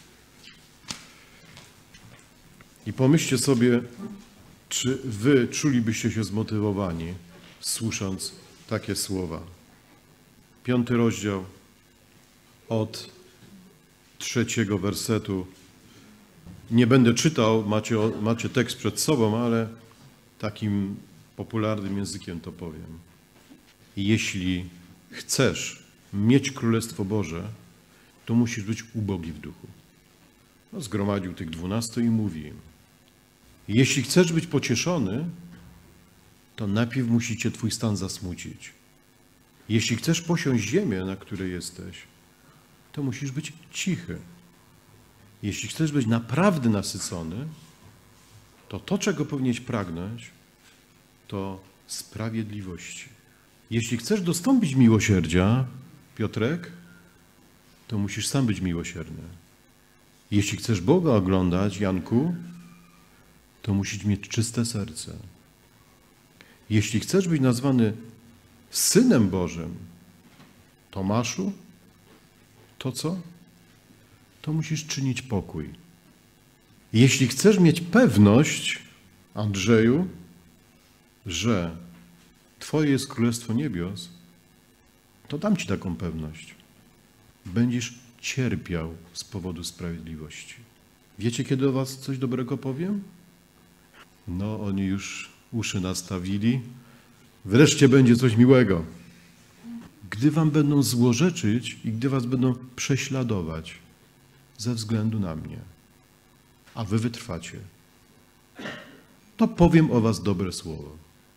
I pomyślcie sobie, czy wy czulibyście się zmotywowani, słysząc takie słowa. 5 rozdział od 3 wersetu. Nie będę czytał, macie tekst przed sobą, ale takim popularnym językiem to powiem. Jeśli chcesz mieć Królestwo Boże, to musisz być ubogi w duchu. No, zgromadził tych 12 i mówi im. Jeśli chcesz być pocieszony, to najpierw musi cię twój stan zasmucić. Jeśli chcesz posiąść ziemię, na której jesteś, to musisz być cichy. Jeśli chcesz być naprawdę nasycony, to czego powinieneś pragnąć, to sprawiedliwości. Jeśli chcesz dostąpić miłosierdzia, Piotrek, to musisz sam być miłosierny. Jeśli chcesz Boga oglądać, Janku, to musisz mieć czyste serce. Jeśli chcesz być nazwany Synem Bożym, Tomaszu, to co? To musisz czynić pokój. Jeśli chcesz mieć pewność, Andrzeju, że Twoje jest Królestwo Niebios, to dam Ci taką pewność. Będziesz cierpiał z powodu sprawiedliwości. Wiecie, kiedy o was coś dobrego powiem? No, oni już uszy nastawili. Wreszcie będzie coś miłego. Gdy wam będą złorzeczyć i gdy was będą prześladować ze względu na mnie, a wy wytrwacie, to powiem o was dobre słowo.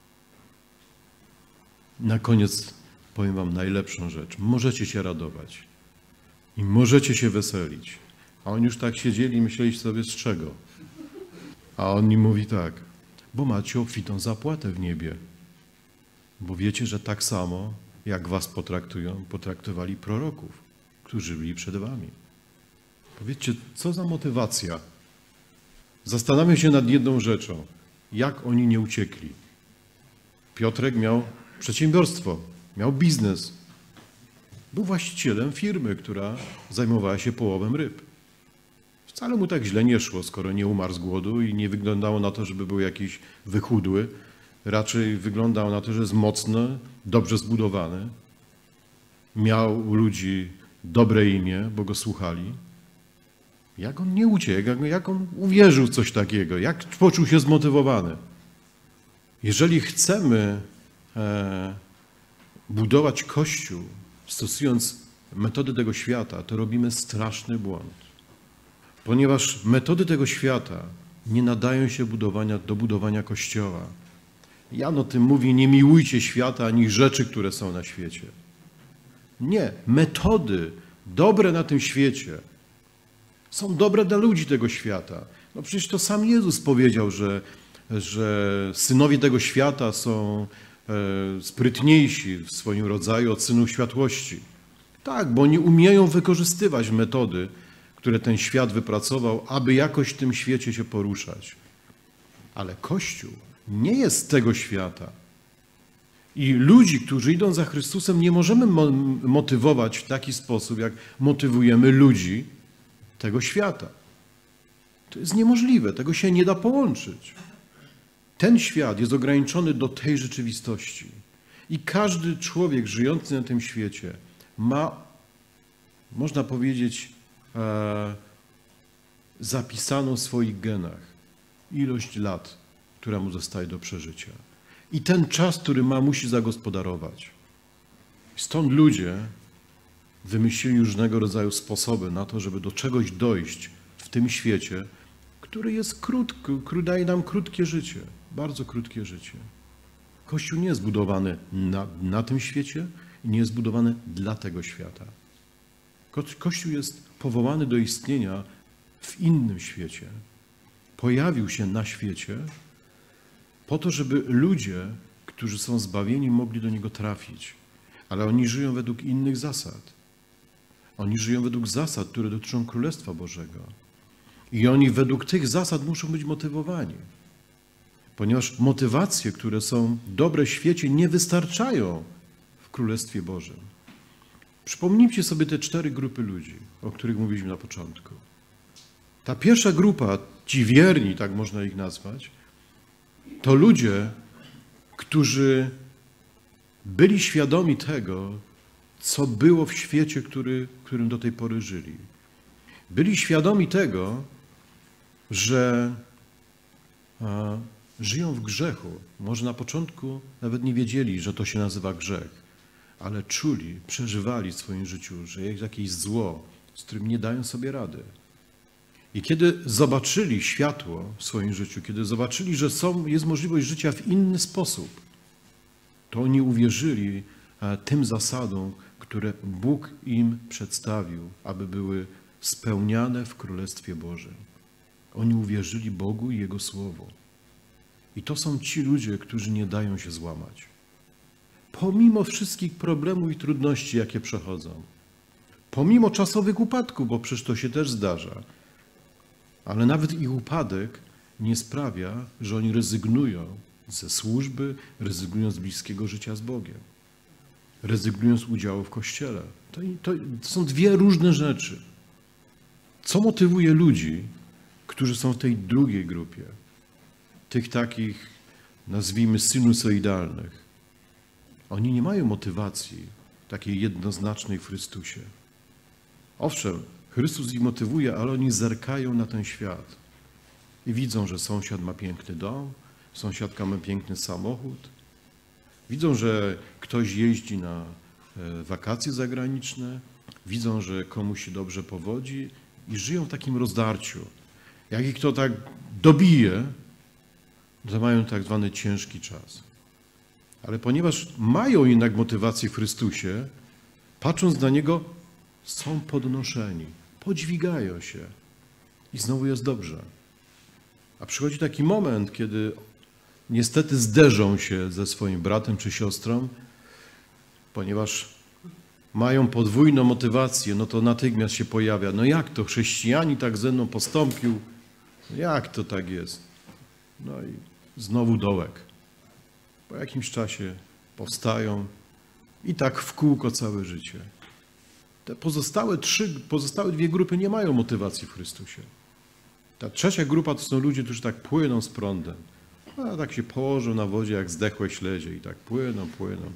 Na koniec powiem wam najlepszą rzecz. Możecie się radować i możecie się weselić. A oni już tak siedzieli i myśleli sobie, z czego? A on im mówi tak, bo macie obfitą zapłatę w niebie. Bo wiecie, że tak samo, jak was potraktują, potraktowali proroków, którzy byli przed wami. Powiedzcie, co za motywacja? Zastanawiam się nad jedną rzeczą. Jak oni nie uciekli? Piotrek miał przedsiębiorstwo, miał biznes. Był właścicielem firmy, która zajmowała się połowem ryb. Wcale mu tak źle nie szło, skoro nie umarł z głodu i nie wyglądało na to, żeby był jakiś wychudły. Raczej wyglądało na to, że jest mocny, dobrze zbudowany. Miał u ludzi dobre imię, bo go słuchali. Jak on nie uciekł, jak on uwierzył w coś takiego, jak poczuł się zmotywowany. Jeżeli chcemy budować Kościół, stosując metody tego świata, to robimy straszny błąd. Ponieważ metody tego świata nie nadają się do budowania Kościoła. Jan o tym mówi, nie miłujcie świata ani rzeczy, które są na świecie. Nie, metody dobre na tym świecie są dobre dla ludzi tego świata. No przecież to sam Jezus powiedział, że synowie tego świata są sprytniejsi w swoim rodzaju od synów światłości. Tak, bo oni umieją wykorzystywać metody, które ten świat wypracował, aby jakoś w tym świecie się poruszać. Ale Kościół nie jest z tego świata. I ludzi, którzy idą za Chrystusem, nie możemy motywować w taki sposób, jak motywujemy ludzi tego świata. To jest niemożliwe, tego się nie da połączyć. Ten świat jest ograniczony do tej rzeczywistości. I każdy człowiek żyjący na tym świecie ma, można powiedzieć, zapisaną w swoich genach ilość lat, która mu zostaje do przeżycia. I ten czas, który ma, musi zagospodarować. Stąd ludzie wymyślili różnego rodzaju sposoby na to, żeby do czegoś dojść w tym świecie, który jest krótki, daje nam krótkie życie, bardzo krótkie życie. Kościół nie jest zbudowany na tym świecie i nie jest zbudowany dla tego świata. Kościół jest powołany do istnienia w innym świecie. Pojawił się na świecie po to, żeby ludzie, którzy są zbawieni, mogli do niego trafić. Ale oni żyją według innych zasad. Oni żyją według zasad, które dotyczą Królestwa Bożego. I oni według tych zasad muszą być motywowani. Ponieważ motywacje, które są dobre w świecie, nie wystarczają w Królestwie Bożym. Przypomnijcie sobie te 4 grupy ludzi, o których mówiliśmy na początku. Ta pierwsza grupa, ci wierni, tak można ich nazwać, to ludzie, którzy byli świadomi tego, co było w świecie, którym do tej pory żyli. Byli świadomi tego, że żyją w grzechu. Może na początku nawet nie wiedzieli, że to się nazywa grzech, ale czuli, przeżywali w swoim życiu, że jest jakieś zło, z którym nie dają sobie rady. I kiedy zobaczyli światło w swoim życiu, kiedy zobaczyli, że jest możliwość życia w inny sposób, to oni uwierzyli tym zasadom, które Bóg im przedstawił, aby były spełniane w Królestwie Bożym. Oni uwierzyli Bogu i Jego Słowo. I to są ci ludzie, którzy nie dają się złamać. pomimo wszystkich problemów i trudności, jakie przechodzą, pomimo czasowych upadków, bo przecież to się też zdarza, ale nawet ich upadek nie sprawia, że oni rezygnują ze służby, rezygnują z bliskiego życia z Bogiem, rezygnują z udziału w Kościele. To są dwie różne rzeczy. Co motywuje ludzi, którzy są w tej drugiej grupie, tych takich, nazwijmy, sinusoidalnych? Oni nie mają motywacji takiej jednoznacznej w Chrystusie. Owszem, Chrystus ich motywuje, ale oni zerkają na ten świat i widzą, że sąsiad ma piękny dom, sąsiadka ma piękny samochód, widzą, że ktoś jeździ na wakacje zagraniczne, widzą, że komuś się dobrze powodzi i żyją w takim rozdarciu. Jak ich to tak dobije, to mają tak zwany ciężki czas. Ale ponieważ mają jednak motywację w Chrystusie, patrząc na Niego, są podnoszeni, podźwigają się i znowu jest dobrze. A przychodzi taki moment, kiedy niestety zderzą się ze swoim bratem czy siostrą, ponieważ mają podwójną motywację, no to natychmiast się pojawia, no jak to, chrześcijanin tak ze mną postąpił, jak to tak jest? No i znowu dołek. Po jakimś czasie powstają i tak w kółko całe życie. Te pozostałe dwie grupy nie mają motywacji w Chrystusie. Ta trzecia grupa to są ludzie, którzy tak płyną z prądem. A tak się położą na wodzie jak zdechłe śledzie i tak płyną.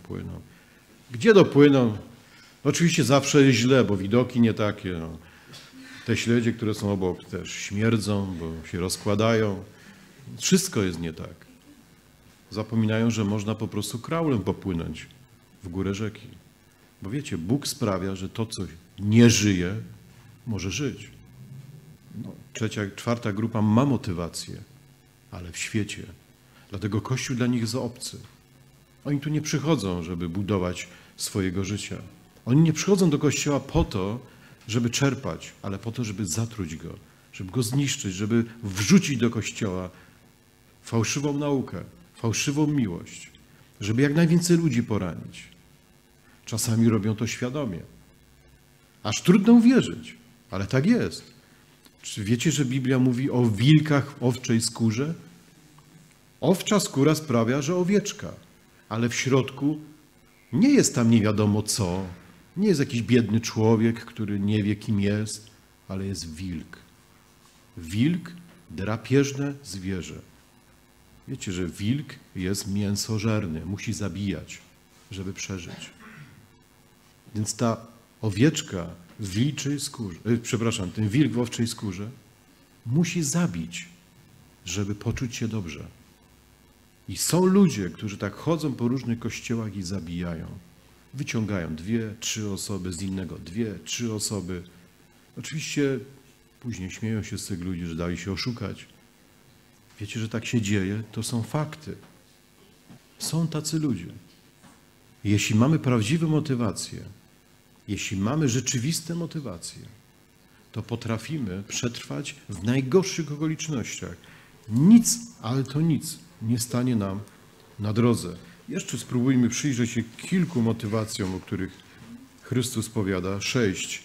Gdzie dopłyną? Oczywiście zawsze jest źle, bo widoki nie takie. No. Te śledzie, które są obok, też śmierdzą, bo się rozkładają. Wszystko jest nie tak. Zapominają, że można po prostu kraulem popłynąć w górę rzeki. Bo wiecie, Bóg sprawia, że to, co nie żyje, może żyć. No, czwarta grupa ma motywację, ale w świecie. Dlatego Kościół dla nich jest obcy. Oni tu nie przychodzą, żeby budować swojego życia. Oni nie przychodzą do Kościoła po to, żeby czerpać, ale po to, żeby zatruć go, żeby go zniszczyć, żeby wrzucić do Kościoła fałszywą naukę, fałszywą miłość, żeby jak najwięcej ludzi poranić. Czasami robią to świadomie. Aż trudno uwierzyć, ale tak jest. Czy wiecie, że Biblia mówi o wilkach w owczej skórze? Owcza skóra sprawia, że owieczka, ale w środku nie jest tam nie wiadomo co. Nie jest jakiś biedny człowiek, który nie wie, kim jest, ale jest wilk. Wilk, drapieżne zwierzę. Wiecie, że wilk jest mięsożerny, musi zabijać, żeby przeżyć. Więc ta owieczka w wilczej skórze, ten wilk w owczej skórze musi zabić, żeby poczuć się dobrze. I są ludzie, którzy tak chodzą po różnych kościołach i zabijają. Wyciągają 2, 3 osoby z innego, 2, 3 osoby. Oczywiście później śmieją się z tych ludzi, że dali się oszukać. Wiecie, że tak się dzieje? To są fakty. Są tacy ludzie. Jeśli mamy prawdziwe motywacje, jeśli mamy rzeczywiste motywacje, to potrafimy przetrwać w najgorszych okolicznościach. Nic, ale to nic nie stanie nam na drodze. Jeszcze spróbujmy przyjrzeć się kilku motywacjom, o których Chrystus powiada. 6,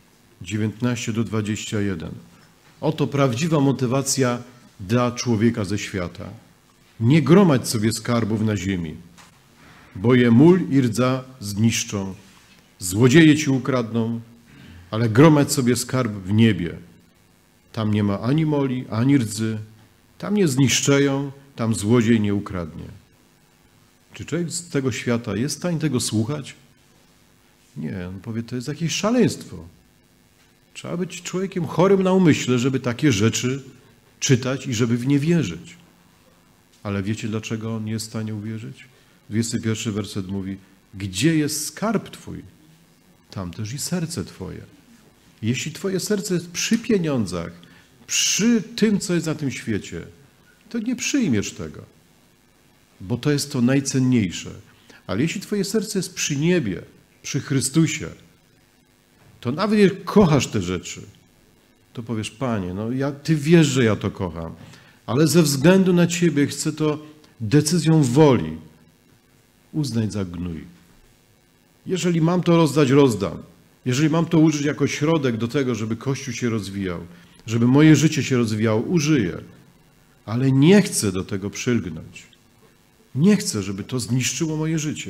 19 do 21. Oto prawdziwa motywacja dla człowieka ze świata. Nie gromadź sobie skarbów na ziemi, bo je mól i rdza zniszczą. Złodzieje ci ukradną, ale gromadź sobie skarb w niebie. Tam nie ma ani moli, ani rdzy, tam nie zniszczeją, tam złodziej nie ukradnie. Czy człowiek z tego świata jest w stanie tego słuchać? Nie, on powie, to jest jakieś szaleństwo. Trzeba być człowiekiem chorym na umyśle, żeby takie rzeczy czytać i żeby w nie wierzyć. Ale wiecie, dlaczego on nie jest w stanie uwierzyć? 21 werset mówi, gdzie jest skarb twój? Tam też i serce twoje. Jeśli twoje serce jest przy pieniądzach, przy tym, co jest na tym świecie, to nie przyjmiesz tego, bo to jest to najcenniejsze. Ale jeśli twoje serce jest przy niebie, przy Chrystusie, to nawet jak kochasz te rzeczy, to powiesz, Panie, no Ty wiesz, że ja to kocham, ale ze względu na Ciebie chcę to decyzją woli uznać za gnój. Jeżeli mam to rozdać, rozdam. Jeżeli mam to użyć jako środek do tego, żeby Kościół się rozwijał, żeby moje życie się rozwijało, użyję. Ale nie chcę do tego przylgnąć. Nie chcę, żeby to zniszczyło moje życie.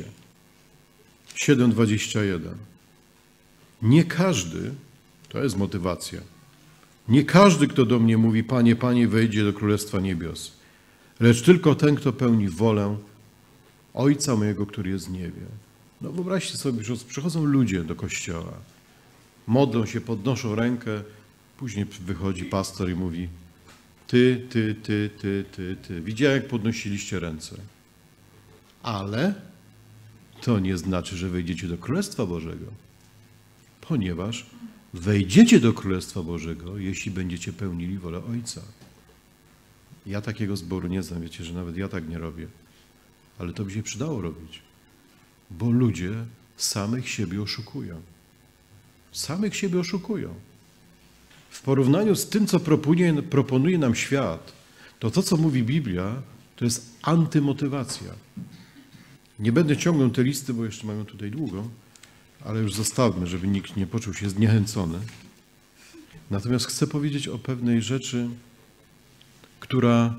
7:21. Nie każdy, to jest motywacja, nie każdy, kto do mnie mówi, Panie, Panie, wejdzie do Królestwa Niebios, lecz tylko ten, kto pełni wolę Ojca mojego, który jest w niebie. No wyobraźcie sobie, że przychodzą ludzie do kościoła, modlą się, podnoszą rękę, później wychodzi pastor i mówi, ty. Widziałem, jak podnosiliście ręce. Ale to nie znaczy, że wejdziecie do Królestwa Bożego. Ponieważ wejdziecie do Królestwa Bożego, jeśli będziecie pełnili wolę Ojca. Ja takiego zboru nie znam, wiecie, że nawet ja tak nie robię. Ale to by się przydało robić. Bo ludzie samych siebie oszukują. Samych siebie oszukują. W porównaniu z tym, co proponuje nam świat, to, co mówi Biblia, to jest antymotywacja. Nie będę ciągnął tej listy, bo jeszcze mamy tutaj długo, ale już zostawmy, żeby nikt nie poczuł się zniechęcony. Natomiast chcę powiedzieć o pewnej rzeczy, która...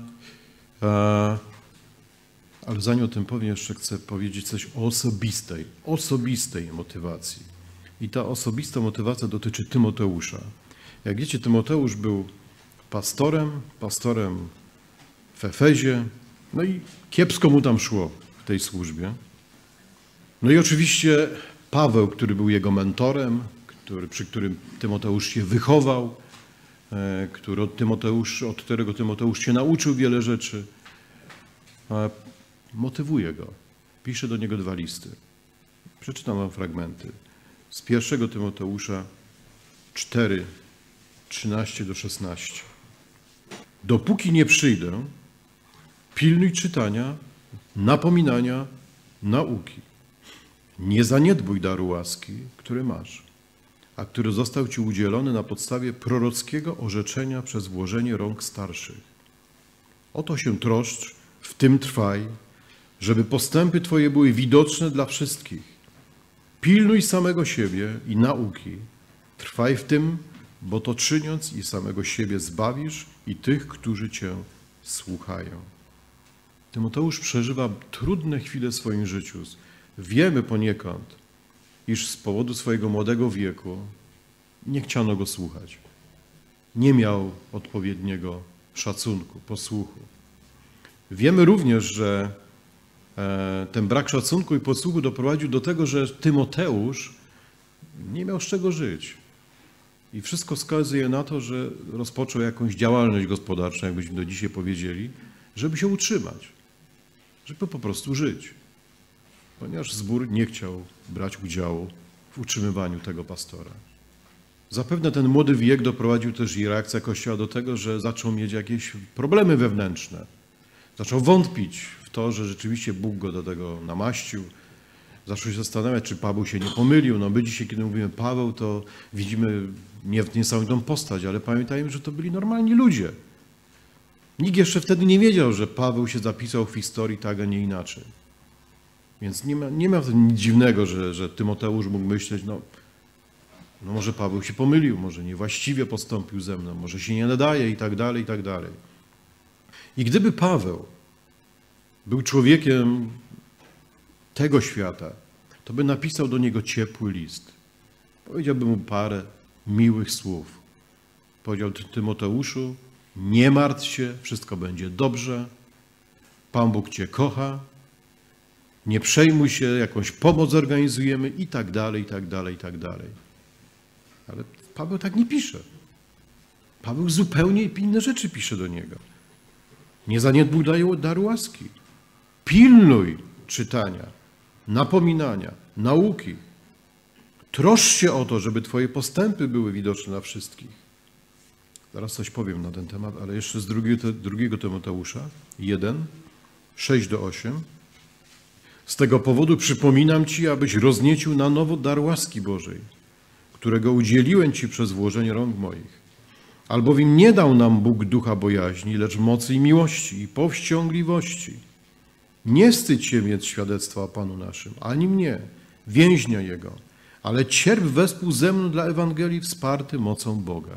Ale zanim o tym powiem, jeszcze chcę powiedzieć coś o osobistej motywacji. I ta osobista motywacja dotyczy Tymoteusza. Jak wiecie, Tymoteusz był pastorem w Efezie, no i kiepsko mu tam szło w tej służbie. No i oczywiście Paweł, który był jego mentorem, przy którym Tymoteusz się wychował, od którego Tymoteusz się nauczył wiele rzeczy, motywuje go. Pisze do niego 2 listy. Przeczytam wam fragmenty. Z 1 Tymoteusza 4, 13-16. Dopóki nie przyjdę, pilnuj czytania, napominania, nauki. Nie zaniedbuj daru łaski, który masz, a który został ci udzielony na podstawie prorockiego orzeczenia przez włożenie rąk starszych. Oto się troszcz, w tym trwaj, żeby postępy twoje były widoczne dla wszystkich. Pilnuj samego siebie i nauki. Trwaj w tym, bo to czyniąc i samego siebie zbawisz i tych, którzy cię słuchają. Tymoteusz przeżywa trudne chwile w swoim życiu. Wiemy poniekąd, iż z powodu swojego młodego wieku nie chciano go słuchać. Nie miał odpowiedniego szacunku, posłuchu. Wiemy również, że ten brak szacunku i posłuchu doprowadził do tego, że Tymoteusz nie miał z czego żyć. I wszystko wskazuje na to, że rozpoczął jakąś działalność gospodarczą, jakbyśmy do dzisiaj powiedzieli, żeby się utrzymać, żeby po prostu żyć. Ponieważ zbór nie chciał brać udziału w utrzymywaniu tego pastora. Zapewne ten młody wiek doprowadził też i reakcja Kościoła do tego, że zaczął mieć jakieś problemy wewnętrzne. Zaczął wątpić w to, że rzeczywiście Bóg go do tego namaścił. Zaczął się zastanawiać, czy Paweł się nie pomylił. No my dzisiaj, kiedy mówimy Paweł, to widzimy niesamowitą postać, ale pamiętajmy, że to byli normalni ludzie. Nikt jeszcze wtedy nie wiedział, że Paweł się zapisał w historii tak, a nie inaczej. Więc nie ma nic dziwnego, że Tymoteusz mógł myśleć, no może Paweł się pomylił, może niewłaściwie postąpił ze mną, może się nie nadaje i tak dalej, i tak dalej. I gdyby Paweł był człowiekiem tego świata, to by napisał do niego ciepły list. Powiedziałby mu parę miłych słów. Powiedział Tymoteuszu, nie martw się, wszystko będzie dobrze, Pan Bóg cię kocha, nie przejmuj się, jakąś pomoc zorganizujemy i tak dalej, i tak dalej, i tak dalej. Ale Paweł tak nie pisze. Paweł zupełnie inne rzeczy pisze do niego. Nie zaniedbuj daru łaski. Pilnuj czytania, napominania, nauki. Troszcz się o to, żeby twoje postępy były widoczne dla wszystkich. Zaraz coś powiem na ten temat, ale jeszcze z drugiego Tymoteusza 1, 6-8. Z tego powodu przypominam ci, abyś rozniecił na nowo dar łaski Bożej, którego udzieliłem ci przez włożenie rąk moich. Albowiem nie dał nam Bóg ducha bojaźni, lecz mocy i miłości i powściągliwości Nie wstydź się mieć świadectwa o Panu naszym, ani mnie, więźnia Jego, ale cierp wespół ze mną dla Ewangelii wsparty mocą Boga.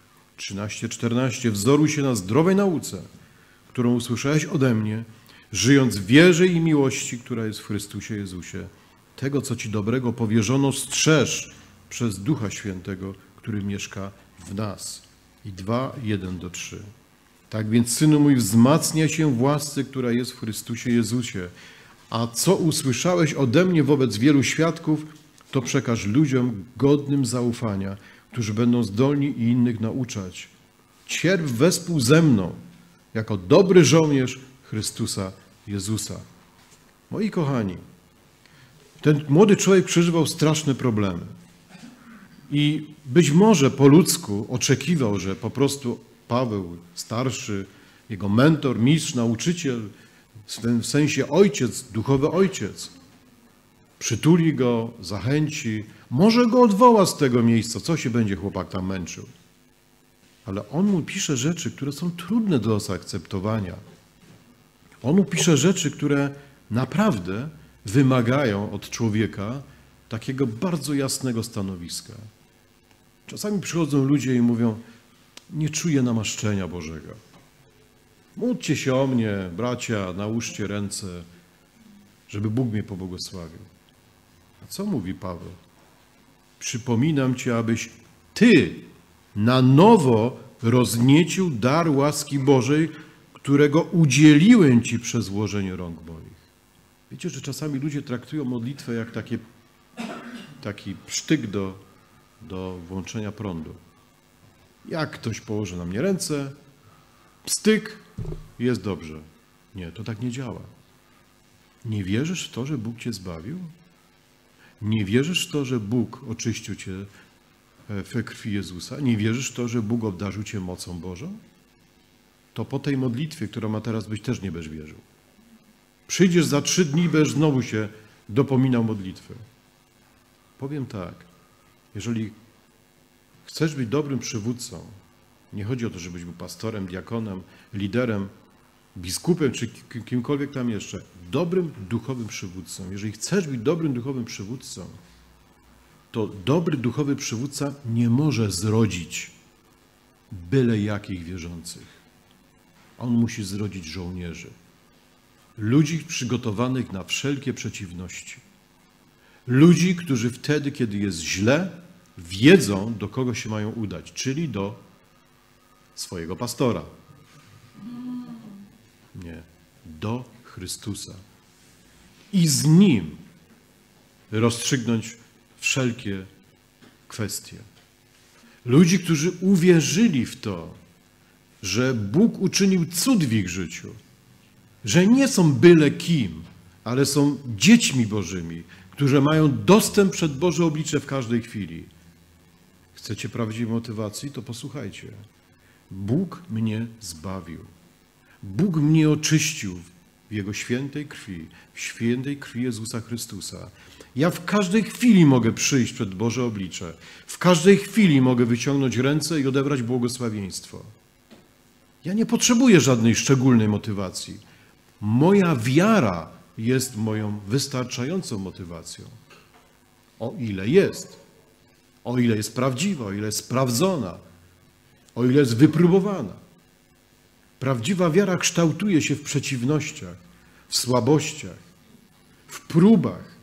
13:14. Wzoruj się na zdrowej nauce, którą usłyszałeś ode mnie, żyjąc w wierze i miłości, która jest w Chrystusie Jezusie. Tego, co Ci dobrego powierzono, strzeż przez Ducha Świętego, który mieszka w nas. I 2:1-3. Tak więc, synu mój, wzmacnia się w łasce, która jest w Chrystusie Jezusie. A co usłyszałeś ode mnie wobec wielu świadków, to przekaż ludziom godnym zaufania, którzy będą zdolni i innych nauczać. Cierp wespół ze mną, jako dobry żołnierz Chrystusa Jezusa. Moi kochani, ten młody człowiek przeżywał straszne problemy. I być może po ludzku oczekiwał, że po prostu Paweł, starszy, jego mentor, mistrz, nauczyciel, w sensie ojciec, duchowy ojciec, przytuli go, zachęci, może go odwoła z tego miejsca, co się będzie chłopak tam męczył. Ale on mu pisze rzeczy, które są trudne do zaakceptowania. On mu pisze rzeczy, które naprawdę wymagają od człowieka takiego bardzo jasnego stanowiska. Czasami przychodzą ludzie i mówią, nie czuję namaszczenia Bożego. Módlcie się o mnie, bracia, nałóżcie ręce, żeby Bóg mnie pobłogosławił. A co mówi Paweł? Przypominam Ci, abyś Ty na nowo rozniecił dar łaski Bożej, którego udzieliłem Ci przez włożenie rąk moich. Wiecie, że czasami ludzie traktują modlitwę jak taki sztyk do włączenia prądu. Jak ktoś położy na mnie ręce, pstyk, jest dobrze. Nie, to tak nie działa. Nie wierzysz w to, że Bóg Cię zbawił? Nie wierzysz w to, że Bóg oczyścił Cię we krwi Jezusa? Nie wierzysz w to, że Bóg obdarzył Cię mocą Bożą? To po tej modlitwie, która ma teraz być, też nie będziesz wierzył. Przyjdziesz za 3 dni, będziesz znowu się dopominał modlitwy. Powiem tak, jeżeli chcesz być dobrym przywódcą, nie chodzi o to, żebyś był pastorem, diakonem, liderem, biskupem czy kimkolwiek tam jeszcze, dobrym duchowym przywódcą. Jeżeli chcesz być dobrym duchowym przywódcą, to dobry duchowy przywódca nie może zrodzić byle jakich wierzących. On musi zrodzić żołnierzy. Ludzi przygotowanych na wszelkie przeciwności. Ludzi, którzy wtedy, kiedy jest źle, wiedzą, do kogo się mają udać, czyli do swojego pastora. Nie, do Chrystusa. I z Nim rozstrzygnąć wszelkie kwestie. Ludzi, którzy uwierzyli w to, że Bóg uczynił cud w ich życiu, że nie są byle kim, ale są dziećmi Bożymi, którzy mają dostęp przed Boże oblicze w każdej chwili. Chcecie prawdziwej motywacji? To posłuchajcie. Bóg mnie zbawił. Bóg mnie oczyścił w Jego świętej krwi Jezusa Chrystusa. Ja w każdej chwili mogę przyjść przed Boże oblicze. W każdej chwili mogę wyciągnąć ręce i odebrać błogosławieństwo. Ja nie potrzebuję żadnej szczególnej motywacji. Moja wiara jest moją wystarczającą motywacją. O ile jest. O ile jest prawdziwa, o ile jest sprawdzona, o ile jest wypróbowana. Prawdziwa wiara kształtuje się w przeciwnościach, w słabościach, w próbach.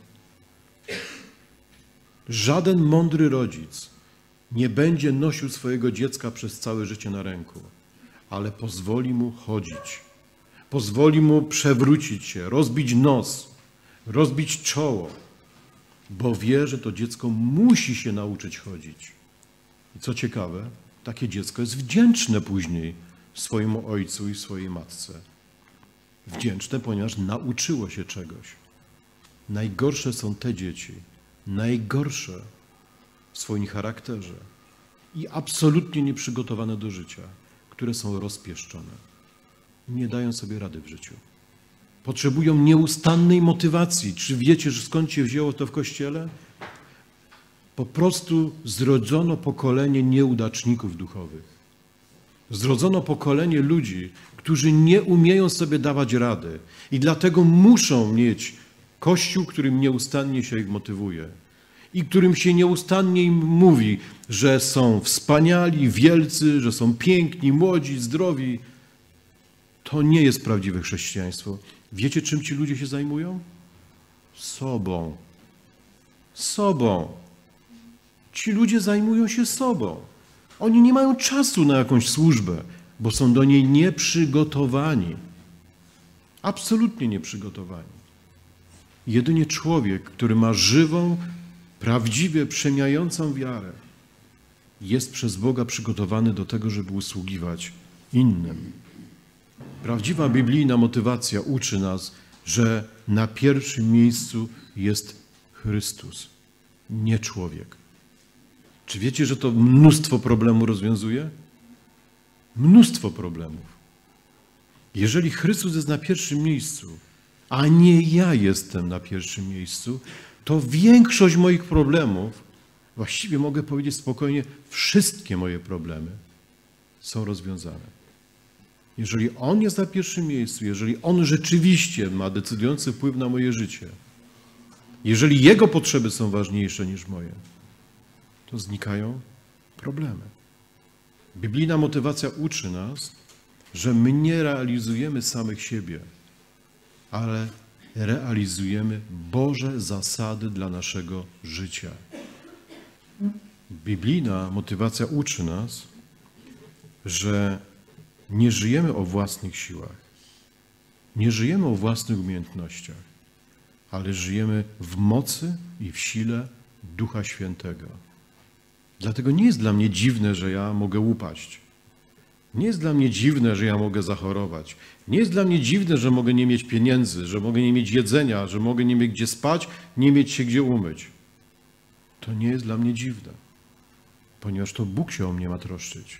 Żaden mądry rodzic nie będzie nosił swojego dziecka przez całe życie na ręku, ale pozwoli mu chodzić. Pozwoli mu przewrócić się, rozbić nos, rozbić czoło, bo wie, że to dziecko musi się nauczyć chodzić. I co ciekawe, takie dziecko jest wdzięczne później swojemu ojcu i swojej matce. Wdzięczne, ponieważ nauczyło się czegoś. Najgorsze są te dzieci, najgorsze w swoim charakterze i absolutnie nieprzygotowane do życia, które są rozpieszczone. Nie dają sobie rady w życiu. Potrzebują nieustannej motywacji. Czy wiecie, że skąd się wzięło to w Kościele? Po prostu zrodzono pokolenie nieudaczników duchowych. Zrodzono pokolenie ludzi, którzy nie umieją sobie dawać rady i dlatego muszą mieć Kościół, którym nieustannie się ich motywuje i którym się nieustannie im mówi, że są wspaniali, wielcy, że są piękni, młodzi, zdrowi. To nie jest prawdziwe chrześcijaństwo. Wiecie, czym ci ludzie się zajmują? Sobą. Sobą. Ci ludzie zajmują się sobą. Oni nie mają czasu na jakąś służbę, bo są do niej nieprzygotowani. Absolutnie nieprzygotowani. Jedynie człowiek, który ma żywą, prawdziwie przemieniającą wiarę, jest przez Boga przygotowany do tego, żeby usługiwać innym. Prawdziwa biblijna motywacja uczy nas, że na pierwszym miejscu jest Chrystus, nie człowiek. Czy wiecie, że to mnóstwo problemów rozwiązuje? Mnóstwo problemów. Jeżeli Chrystus jest na pierwszym miejscu, a nie ja jestem na pierwszym miejscu, to większość moich problemów, właściwie mogę powiedzieć spokojnie, wszystkie moje problemy są rozwiązane. Jeżeli On jest na pierwszym miejscu, jeżeli On rzeczywiście ma decydujący wpływ na moje życie, jeżeli Jego potrzeby są ważniejsze niż moje, to znikają problemy. Biblijna motywacja uczy nas, że my nie realizujemy samych siebie, ale realizujemy Boże zasady dla naszego życia. Biblijna motywacja uczy nas, że nie żyjemy o własnych siłach, nie żyjemy o własnych umiejętnościach, ale żyjemy w mocy i w sile Ducha Świętego. Dlatego nie jest dla mnie dziwne, że ja mogę upaść. Nie jest dla mnie dziwne, że ja mogę zachorować. Nie jest dla mnie dziwne, że mogę nie mieć pieniędzy, że mogę nie mieć jedzenia, że mogę nie mieć gdzie spać, nie mieć się gdzie umyć. To nie jest dla mnie dziwne, ponieważ to Bóg się o mnie ma troszczyć.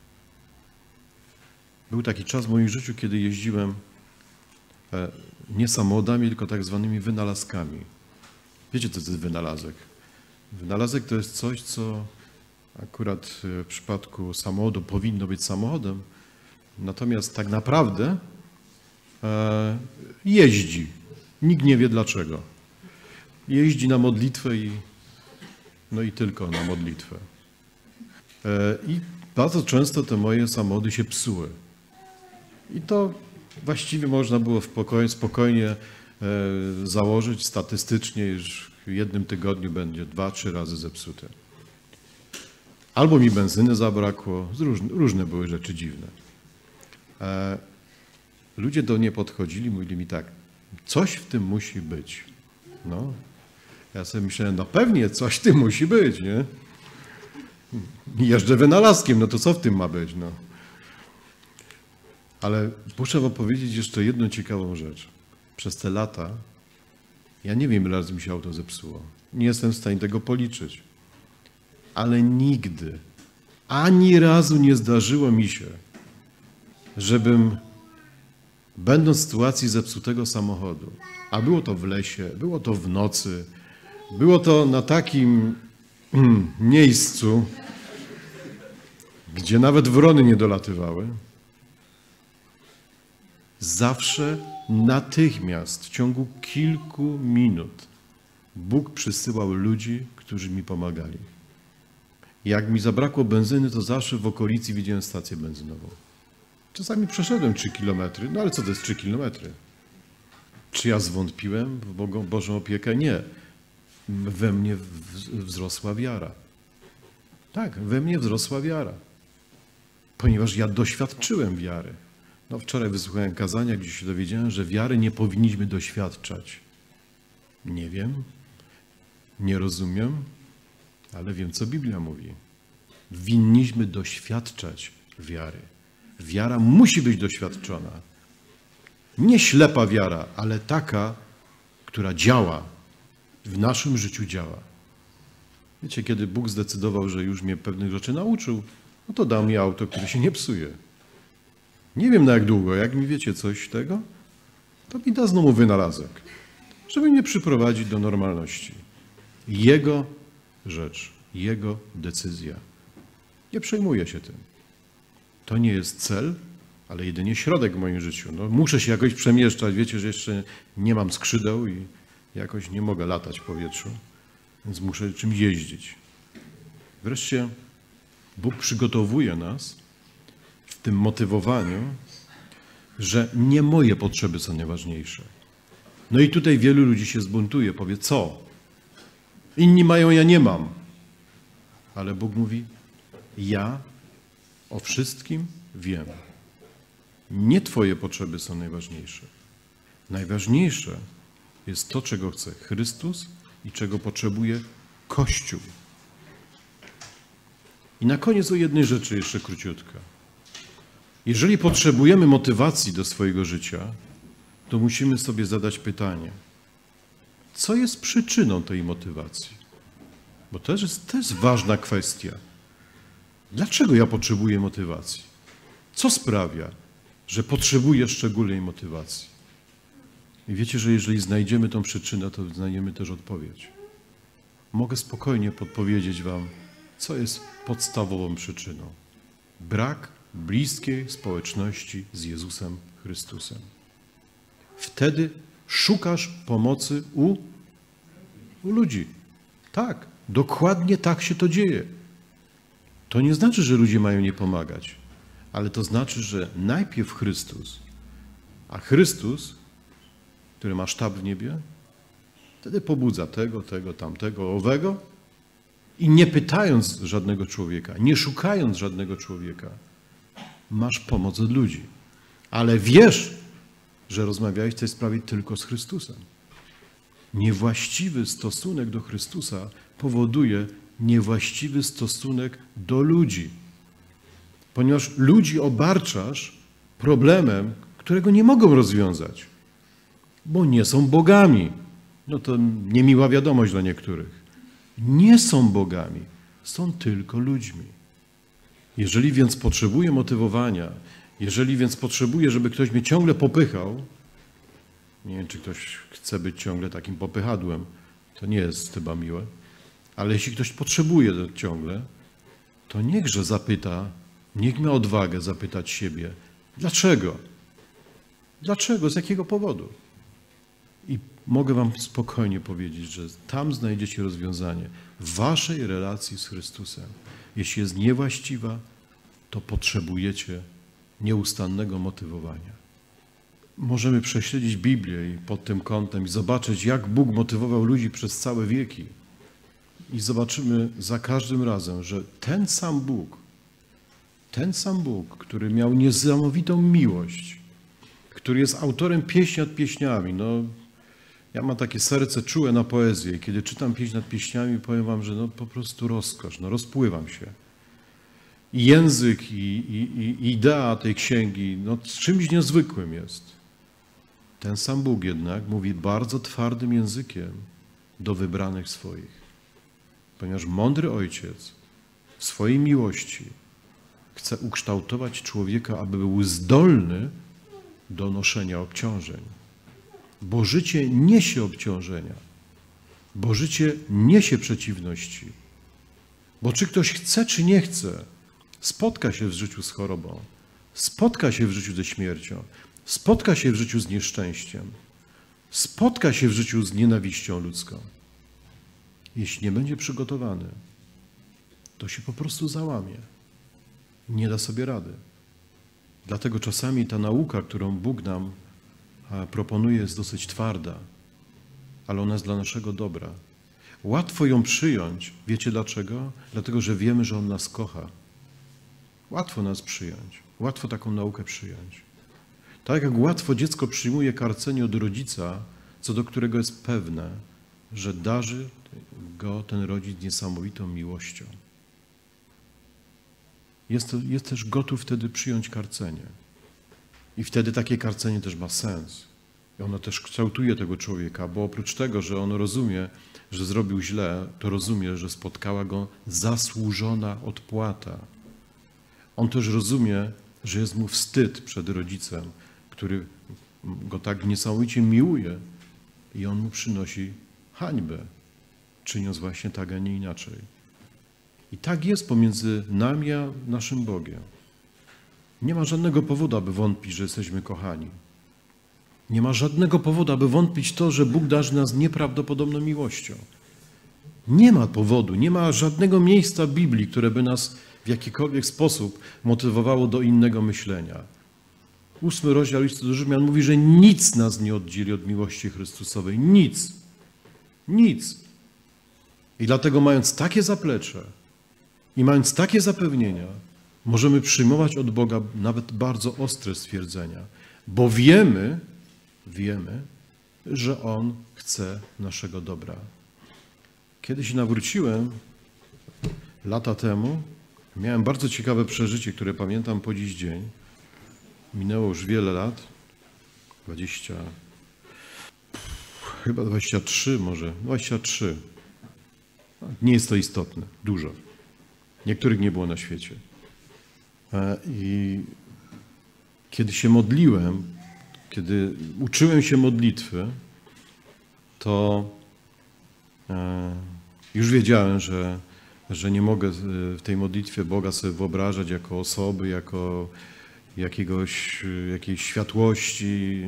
Był taki czas w moim życiu, kiedy jeździłem nie samochodami, tylko tak zwanymi wynalazkami. Wiecie, co to jest wynalazek? Wynalazek to jest coś, co akurat w przypadku samochodu powinno być samochodem, natomiast tak naprawdę jeździ. Nikt nie wie dlaczego. Jeździ na modlitwę i tylko na modlitwę. I bardzo często te moje samochody się psuły. I to właściwie można było spokojnie założyć statystycznie, że w jednym tygodniu będzie 2-3 razy zepsute. Albo mi benzyny zabrakło, różne były rzeczy dziwne. Ludzie do mnie podchodzili, mówili mi tak, coś w tym musi być. No, ja sobie myślałem, no pewnie coś w tym musi być, nie? Jeżdżę wynalazkiem, no to co w tym ma być, no? Ale muszę wam powiedzieć jeszcze jedną ciekawą rzecz. Przez te lata, ja nie wiem, ile razy mi się auto zepsuło. Nie jestem w stanie tego policzyć. Ale nigdy, ani razu nie zdarzyło mi się, żebym, będąc w sytuacji zepsutego samochodu, a było to w lesie, było to w nocy, było to na takim miejscu, gdzie nawet wrony nie dolatywały, zawsze natychmiast, w ciągu kilku minut, Bóg przysyłał ludzi, którzy mi pomagali. Jak mi zabrakło benzyny, to zawsze w okolicy widziałem stację benzynową. Czasami przeszedłem 3 kilometry, no ale co to jest 3 kilometry? Czy ja zwątpiłem w Bożą opiekę? Nie. We mnie wzrosła wiara. Tak, we mnie wzrosła wiara. Ponieważ ja doświadczyłem wiary. No, wczoraj wysłuchałem kazania, gdzie się dowiedziałem, że wiary nie powinniśmy doświadczać. Nie wiem, nie rozumiem, ale wiem, co Biblia mówi. Winniśmy doświadczać wiary. Wiara musi być doświadczona. Nie ślepa wiara, ale taka, która działa. W naszym życiu działa. Wiecie, kiedy Bóg zdecydował, że już mnie pewnych rzeczy nauczył, no to dał mi auto, które się nie psuje. Nie wiem na jak długo, jak mi wiecie coś tego, to mi da znowu wynalazek, żeby mnie przyprowadzić do normalności. Jego rzecz, Jego decyzja. Nie przejmuję się tym. To nie jest cel, ale jedynie środek w moim życiu. No, muszę się jakoś przemieszczać. Wiecie, że jeszcze nie mam skrzydeł i jakoś nie mogę latać w powietrzu, więc muszę czymś jeździć. Wreszcie Bóg przygotowuje nas w tym motywowaniu, że nie moje potrzeby są najważniejsze. No i tutaj wielu ludzi się zbuntuje, powie, co? Inni mają, ja nie mam. Ale Bóg mówi, ja o wszystkim wiem. Nie twoje potrzeby są najważniejsze. Najważniejsze jest to, czego chce Chrystus i czego potrzebuje Kościół. I na koniec o jednej rzeczy jeszcze króciutko. Jeżeli potrzebujemy motywacji do swojego życia, to musimy sobie zadać pytanie, co jest przyczyną tej motywacji? Bo to jest ważna kwestia. Dlaczego ja potrzebuję motywacji? Co sprawia, że potrzebuję szczególnej motywacji? I wiecie, że jeżeli znajdziemy tą przyczynę, to znajdziemy też odpowiedź. Mogę spokojnie podpowiedzieć wam, co jest podstawową przyczyną. Brak bliskiej społeczności z Jezusem Chrystusem. Wtedy szukasz pomocy u ludzi. Tak, dokładnie tak się to dzieje. To nie znaczy, że ludzie mają nie pomagać, ale to znaczy, że najpierw Chrystus, a Chrystus, który ma sztab w niebie, wtedy pobudza tego, tamtego, owego i nie pytając żadnego człowieka, nie szukając żadnego człowieka, masz pomoc od ludzi. Ale wiesz, że rozmawiałeś w tej sprawie tylko z Chrystusem. Niewłaściwy stosunek do Chrystusa powoduje niewłaściwy stosunek do ludzi. Ponieważ ludzi obarczasz problemem, którego nie mogą rozwiązać, bo nie są bogami. No to niemiła wiadomość dla niektórych. Nie są bogami, są tylko ludźmi. Jeżeli więc potrzebuję motywowania, jeżeli więc potrzebuję, żeby ktoś mnie ciągle popychał, nie wiem, czy ktoś chce być ciągle takim popychadłem, to nie jest chyba miłe, ale jeśli ktoś potrzebuje ciągle, to niechże zapyta, niech ma odwagę zapytać siebie, dlaczego? Dlaczego? Z jakiego powodu? I mogę wam spokojnie powiedzieć, że tam znajdziecie rozwiązanie w waszej relacji z Chrystusem. Jeśli jest niewłaściwa, to potrzebujecie nieustannego motywowania. Możemy prześledzić Biblię i pod tym kątem i zobaczyć, jak Bóg motywował ludzi przez całe wieki. I zobaczymy za każdym razem, że ten sam Bóg, który miał niesamowitą miłość, który jest autorem pieśni nad pieśniami. No, ja mam takie serce czułe na poezję i kiedy czytam pieśń nad pieśniami, powiem wam, że no po prostu rozkosz, no rozpływam się. I język, i idea tej księgi, no czymś niezwykłym jest. Ten sam Bóg jednak mówi bardzo twardym językiem do wybranych swoich. Ponieważ mądry Ojciec w swojej miłości chce ukształtować człowieka, aby był zdolny do noszenia obciążeń. Bo życie niesie obciążenia. Bo życie niesie przeciwności. Bo czy ktoś chce, czy nie chce, spotka się w życiu z chorobą, spotka się w życiu ze śmiercią, spotka się w życiu z nieszczęściem, spotka się w życiu z nienawiścią ludzką. Jeśli nie będzie przygotowany, to się po prostu załamie. Nie da sobie rady. Dlatego czasami ta nauka, którą Bóg nam proponuje, jest dosyć twarda, ale ona jest dla naszego dobra. Łatwo ją przyjąć. Wiecie dlaczego? Dlatego, że wiemy, że On nas kocha. Łatwo nas przyjąć. Łatwo taką naukę przyjąć. Tak jak łatwo dziecko przyjmuje karcenie od rodzica, co do którego jest pewne, że darzy go ten rodzic niesamowitą miłością. Jest też gotów wtedy przyjąć karcenie. I wtedy takie karcenie też ma sens. I ono też kształtuje tego człowieka, bo oprócz tego, że on rozumie, że zrobił źle, to rozumie, że spotkała go zasłużona odpłata. On też rozumie, że jest mu wstyd przed rodzicem, który go tak niesamowicie miłuje i on mu przynosi hańbę, czyniąc właśnie tak, a nie inaczej. I tak jest pomiędzy nami a naszym Bogiem. Nie ma żadnego powodu, aby wątpić, że jesteśmy kochani. Nie ma żadnego powodu, aby wątpić to, że Bóg darzy nas nieprawdopodobną miłością. Nie ma powodu, nie ma żadnego miejsca w Biblii, które by nas w jakikolwiek sposób motywowało do innego myślenia. 8 rozdział listu do Rzymian mówi, że nic nas nie oddzieli od miłości Chrystusowej. Nic. Nic. I dlatego mając takie zaplecze i mając takie zapewnienia, możemy przyjmować od Boga nawet bardzo ostre stwierdzenia, bo wiemy, że On chce naszego dobra. Kiedy się nawróciłem, lata temu, miałem bardzo ciekawe przeżycie, które pamiętam po dziś dzień. Minęło już wiele lat, 23 może, 23. Nie jest to istotne, dużo. Niektórych nie było na świecie. I kiedy się modliłem, kiedy uczyłem się modlitwy, to już wiedziałem, że nie mogę w tej modlitwie Boga sobie wyobrażać jako osoby, jako jakiejś światłości.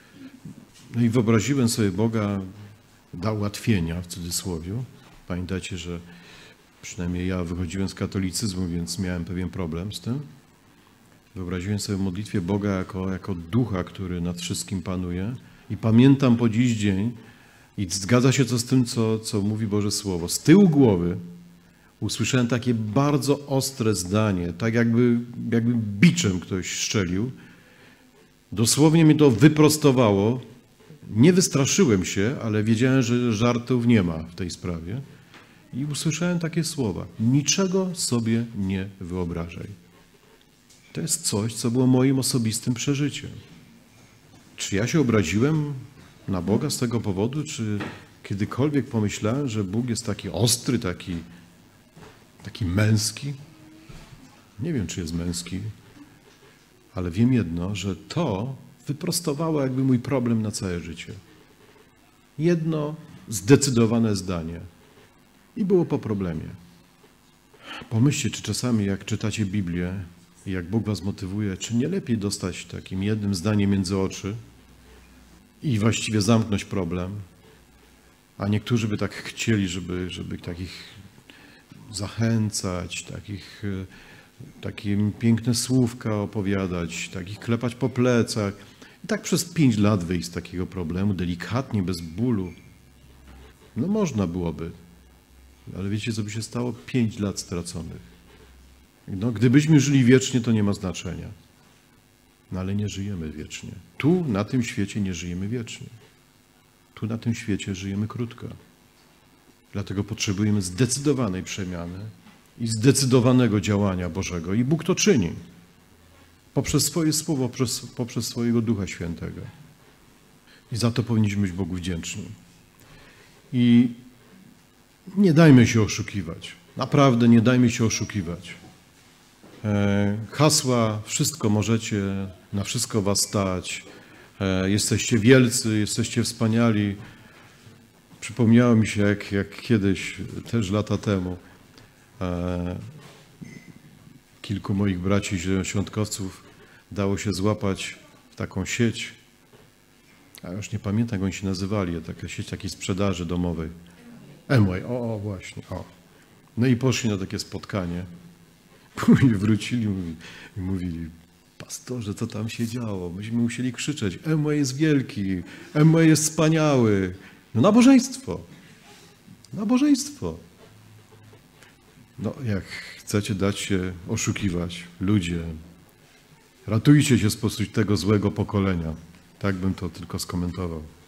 No i wyobraziłem sobie Boga dla ułatwienia, w cudzysłowie. Pamiętacie, że przynajmniej ja wychodziłem z katolicyzmu, więc miałem pewien problem z tym. Wyobraziłem sobie w modlitwie Boga jako ducha, który nad wszystkim panuje. I pamiętam po dziś dzień, i zgadza się to z tym, co mówi Boże Słowo. Z tyłu głowy usłyszałem takie bardzo ostre zdanie, tak jakby biczem ktoś strzelił. Dosłownie mnie to wyprostowało. Nie wystraszyłem się, ale wiedziałem, że żartów nie ma w tej sprawie. I usłyszałem takie słowa. Niczego sobie nie wyobrażaj. To jest coś, co było moim osobistym przeżyciem. Czy ja się obraziłem na Boga z tego powodu? Czy kiedykolwiek pomyślałem, że Bóg jest taki ostry, taki męski? Nie wiem, czy jest męski, ale wiem jedno, że to wyprostowało jakby mój problem na całe życie. Jedno zdecydowane zdanie i było po problemie. Pomyślcie, czy czasami jak czytacie Biblię i jak Bóg was motywuje, czy nie lepiej dostać takim jednym zdaniem między oczy i właściwie zamknąć problem, a niektórzy by tak chcieli, żeby takich zachęcać, takie piękne słówka opowiadać, takich klepać po plecach i tak przez 5 lat wyjść z takiego problemu, delikatnie, bez bólu. No można byłoby, ale wiecie, co by się stało? 5 lat straconych. No, gdybyśmy żyli wiecznie, to nie ma znaczenia. No ale nie żyjemy wiecznie. Tu, na tym świecie nie żyjemy wiecznie. Tu, na tym świecie żyjemy krótko. Dlatego potrzebujemy zdecydowanej przemiany i zdecydowanego działania Bożego. I Bóg to czyni. Poprzez swoje słowo, poprzez swojego Ducha Świętego. I za to powinniśmy być Bogu wdzięczni. I nie dajmy się oszukiwać. Naprawdę nie dajmy się oszukiwać. Hasła, wszystko możecie, na wszystko was stać, jesteście wielcy, jesteście wspaniali. Przypomniało mi się, jak kiedyś, też lata temu, kilku moich braci zielonoświątkowców dało się złapać w taką sieć, a już nie pamiętam, jak oni się nazywali, taka sieć takiej sprzedaży domowej. Amway, właśnie. No i poszli na takie spotkanie. I wrócili i mówili, pastorze, co tam się działo? Myśmy musieli krzyczeć, Amway jest wielki, Amway jest wspaniały. No nabożeństwo. Nabożeństwo. No jak chcecie dać się oszukiwać, ludzie, ratujcie się spośród tego złego pokolenia. Tak bym to tylko skomentował.